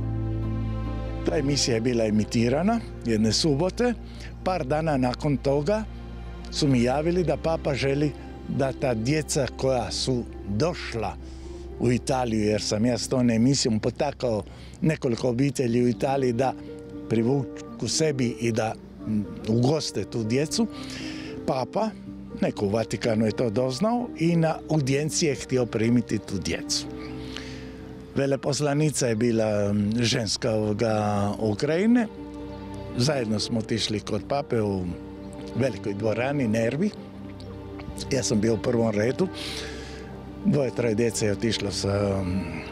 Ta emisija je bila emitirana jedne subote. Par dana nakon toga su mi javili da papa želi da ta djeca koja su došla u Italiju, jer sam ja s tom emisijom potakao nekoliko obitelji u Italiji da privuku sebi i da ugoste tu djecu. Papa, neko u Vatikanu je to doznao i na audijenciji je htio primiti tu djecu. Veleposlanica je bila ženska Ukrajine. Zajedno smo otišli kod pape u velikoj dvorani Nervi. Ja sam bio u prvom redu. 2-3 djece je otišlo sa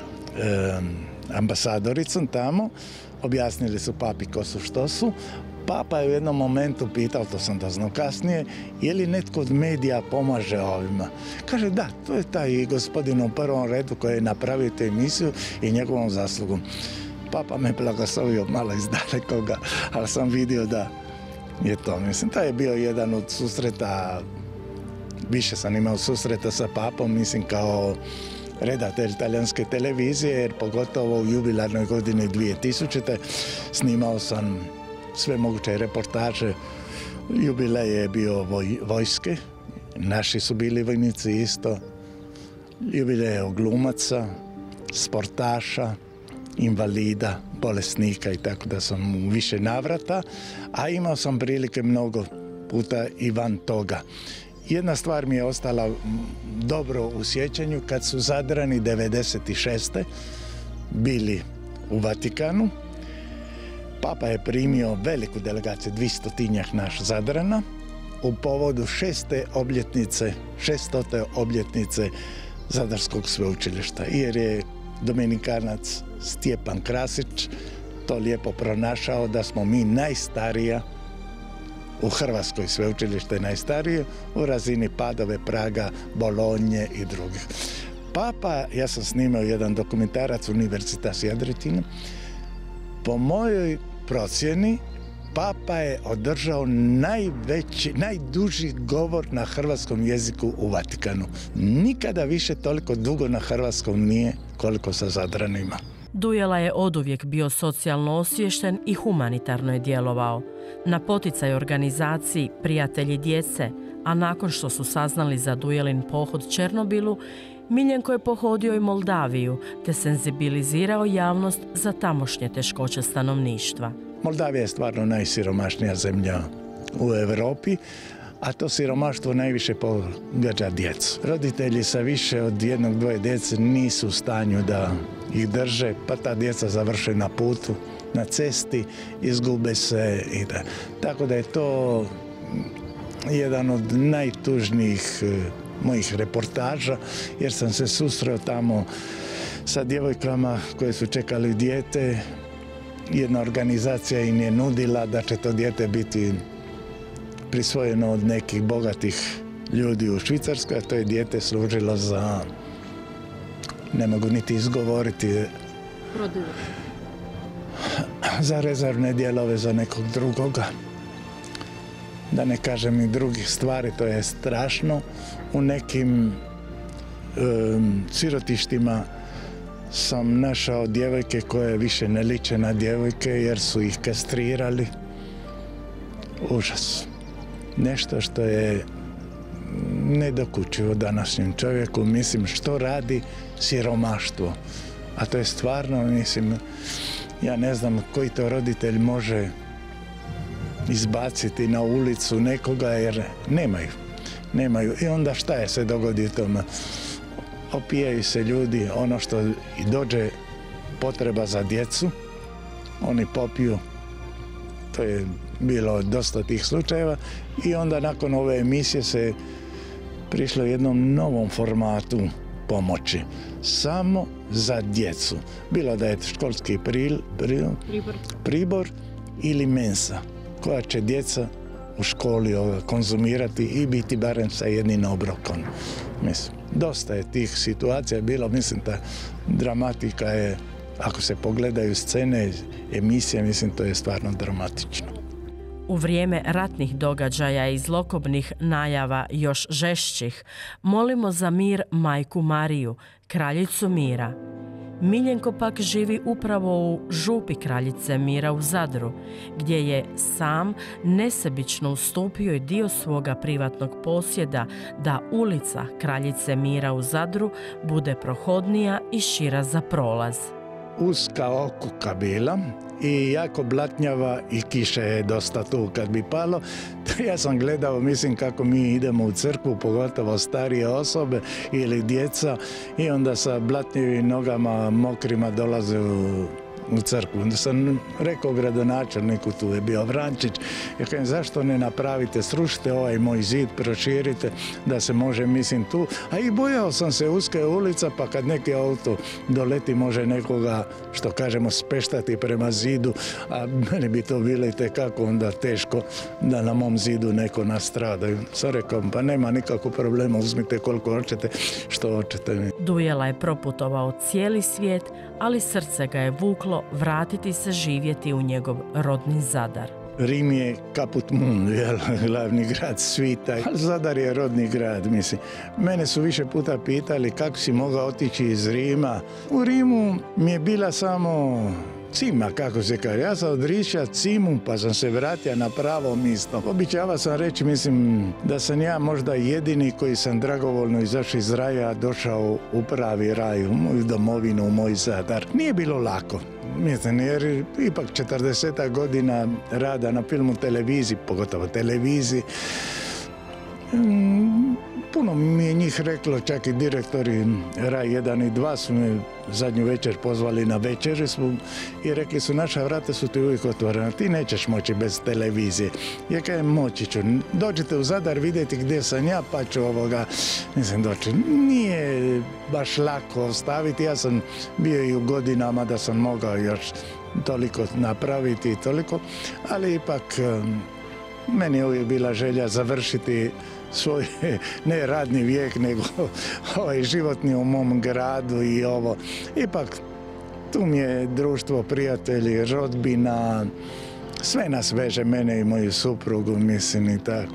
ambasadoricom tamo. Objasnili su papi ko su, što su. Papa je u jednom momentu pitao, to sam doznao kasnije, je li netko od medija pomaže ovima. Kaže, da, to je taj gospodin u prvom redu koji je napravio tu emisiju i njegovom zaslugom. Papa me blagoslovio malo izdalekoga, ali sam vidio da je to. Mislim, to je bio jedan od susreta. Više sam imao susreta sa papom, mislim, kao redatelj talijanske televizije, jer pogotovo u jubilarnoj godini 2000. snimao sam sve moguće reportaže. Jubilej je bio vojske, naši su bili vojnici isto. Jubilej glumaca, sportaša, invalida, bolesnika i tako da sam u više navrata, a imao sam prilike mnogo puta i van toga. Jedna stvar mi je ostala dobro u sjećanju, kad su Zadrani 96. bili u Vatikanu. Papa je primio veliku delegaciju, 200 naš Zadrana, u povodu 600. obljetnice Zadarskog sveučilišta, jer je dominikanac Stjepan Krasić to lijepo pronašao da smo mi najstarija u Hrvatskoj, sveučilište najstarije, u razini Padove, Praga, Bolonje i drugih. Papa, ja sam snimao jedan dokumentarac Universitas Jadretina, po mojoj procjeni Papa je održao najduži govor na hrvatskom jeziku u Vatikanu. Nikada više toliko dugo na hrvatskom nije koliko sa Zadranima. Dujela je oduvijek bio socijalno osviješten i humanitarno je djelovao. Na poticaj organizaciji Prijatelji djece, a nakon što su saznali za Dujelin pohod Černobilu, Miljenko je pohodio i Moldaviju te senzibilizirao javnost za tamošnje teškoće stanovništva. Moldavija je stvarno najsiromašnija zemlja u Europi, a to siromaštvo najviše pogađa djecu. Roditelji sa više od 1-2 djece nisu u stanju da ih drže, pa ta djeca završe na putu, na cesti, izgube se. Tako da je to jedan od najtužnijih mojih reportaža, jer sam se susreo tamo sa djevojkama koje su čekali dijete. Jedna organizacija im je nudila da će to dijete biti prisvojeno od nekih bogatih ljudi u Švicarskoj, a to je dijete služilo za, ne mogu niti izgovoriti, za rezervne dijelove za nekog drugoga. Da ne kažem i drugih stvari, to je strašno. U nekim sirotištima sam našao djevojke koje više ne liče na djevojke jer su ih kastrirali. Užas. Nešto što je nedokučivo današnjem čovjeku, mislim, što radi siromaštvo. A to je stvarno, mislim, ja ne znam koji to roditelj može izbaciti na ulicu nekoga jer nemaju. I onda šta je se dogodi u tome? Opijaju se ljudi, ono što dođe potreba za djecu, oni popiju, to je bilo dosta tih slučajeva i onda nakon ove emisije se prišlo jednom novom formatu pomoći. Samo za djecu. Bilo da je školski pribor ili mensa koja će djeca u školi konzumirati i biti barem sa jednim obrokom. Mislim, dosta je tih situacija bilo, mislim da dramatika je, ako se pogledaju scene, emisije, mislim to je stvarno dramatično. U vrijeme ratnih događaja i zlokobnih najava još žešćih, molimo za mir Majku Mariju, kraljicu mira. Miljenko pak živi upravo u župi kraljice mira u Zadru, gdje je sam nesebično ustupio i dio svoga privatnog posjeda da ulica kraljice mira u Zadru bude prohodnija i šira za prolaz. Uska okuka bila i jako blatnjava i kiše je dosta tu kad bi palo. Ja sam gledao, mislim, kako mi idemo u crkvu, pogotovo starije osobe ili djeca i onda sa blatnjivim nogama mokrima dolaze u crkvu. Onda sam rekao gradonačelniku, tu je bio Vrančić, ja kažem, zašto ne napravite, srušite ovaj moj zid, proširite da se može, mislim, tu. A i bojao sam se, uska je ulica, pa kad neki auto doleti može nekoga, što kažemo, speštati prema zidu, a meni bi to bilo itekako onda teško da na mom zidu neko nastradaju. Sam rekao, pa nema nikakvog problema, uzmite koliko hoćete, što hoćete. Dujela je proputovao cijeli svijet, ali srce ga je vuklo vratiti se živjeti u njegov rodni Zadar. Rim je caput mundi, glavni grad svita, ali Zadar je rodni grad, mislim. Mene su više puta pitali kako si mogao otići iz Rima. U Rimu mi je bila samo cima, kako se kaže. Ja sam odrišao cimu, pa sam se vratio na pravo mjesto. Običava sam reći, mislim, da sam ja možda jedini koji sam dragovoljno izašao iz raja, došao u pravi raj, u moju domovinu, u moj Zadar. Nije bilo lako. Mislim, jer ipak 40 godina rada na filmu, televiziji, pogotovo televiziji. Puno mi je njih reklo, čak i direktori Raj 1 i 2 su me zadnju večer pozvali na večeru i rekli su, naša vrata su ti uvijek otvorena, ti nećeš moći bez televizije. Ja kažem, moći ću, dođite u Zadar vidjeti gdje sam ja, pa ću doći. Nije baš lako ostaviti, ja sam bio i u godinama da sam mogao još toliko napraviti i toliko, ali ipak meni je uvijek bila želja završiti svoj, ne radni vijek, nego ovaj životni u mom gradu i ovo. Ipak tu mi je društvo, prijatelji, rodbina, sve nas veže, mene i moju suprugu, mislim i tako.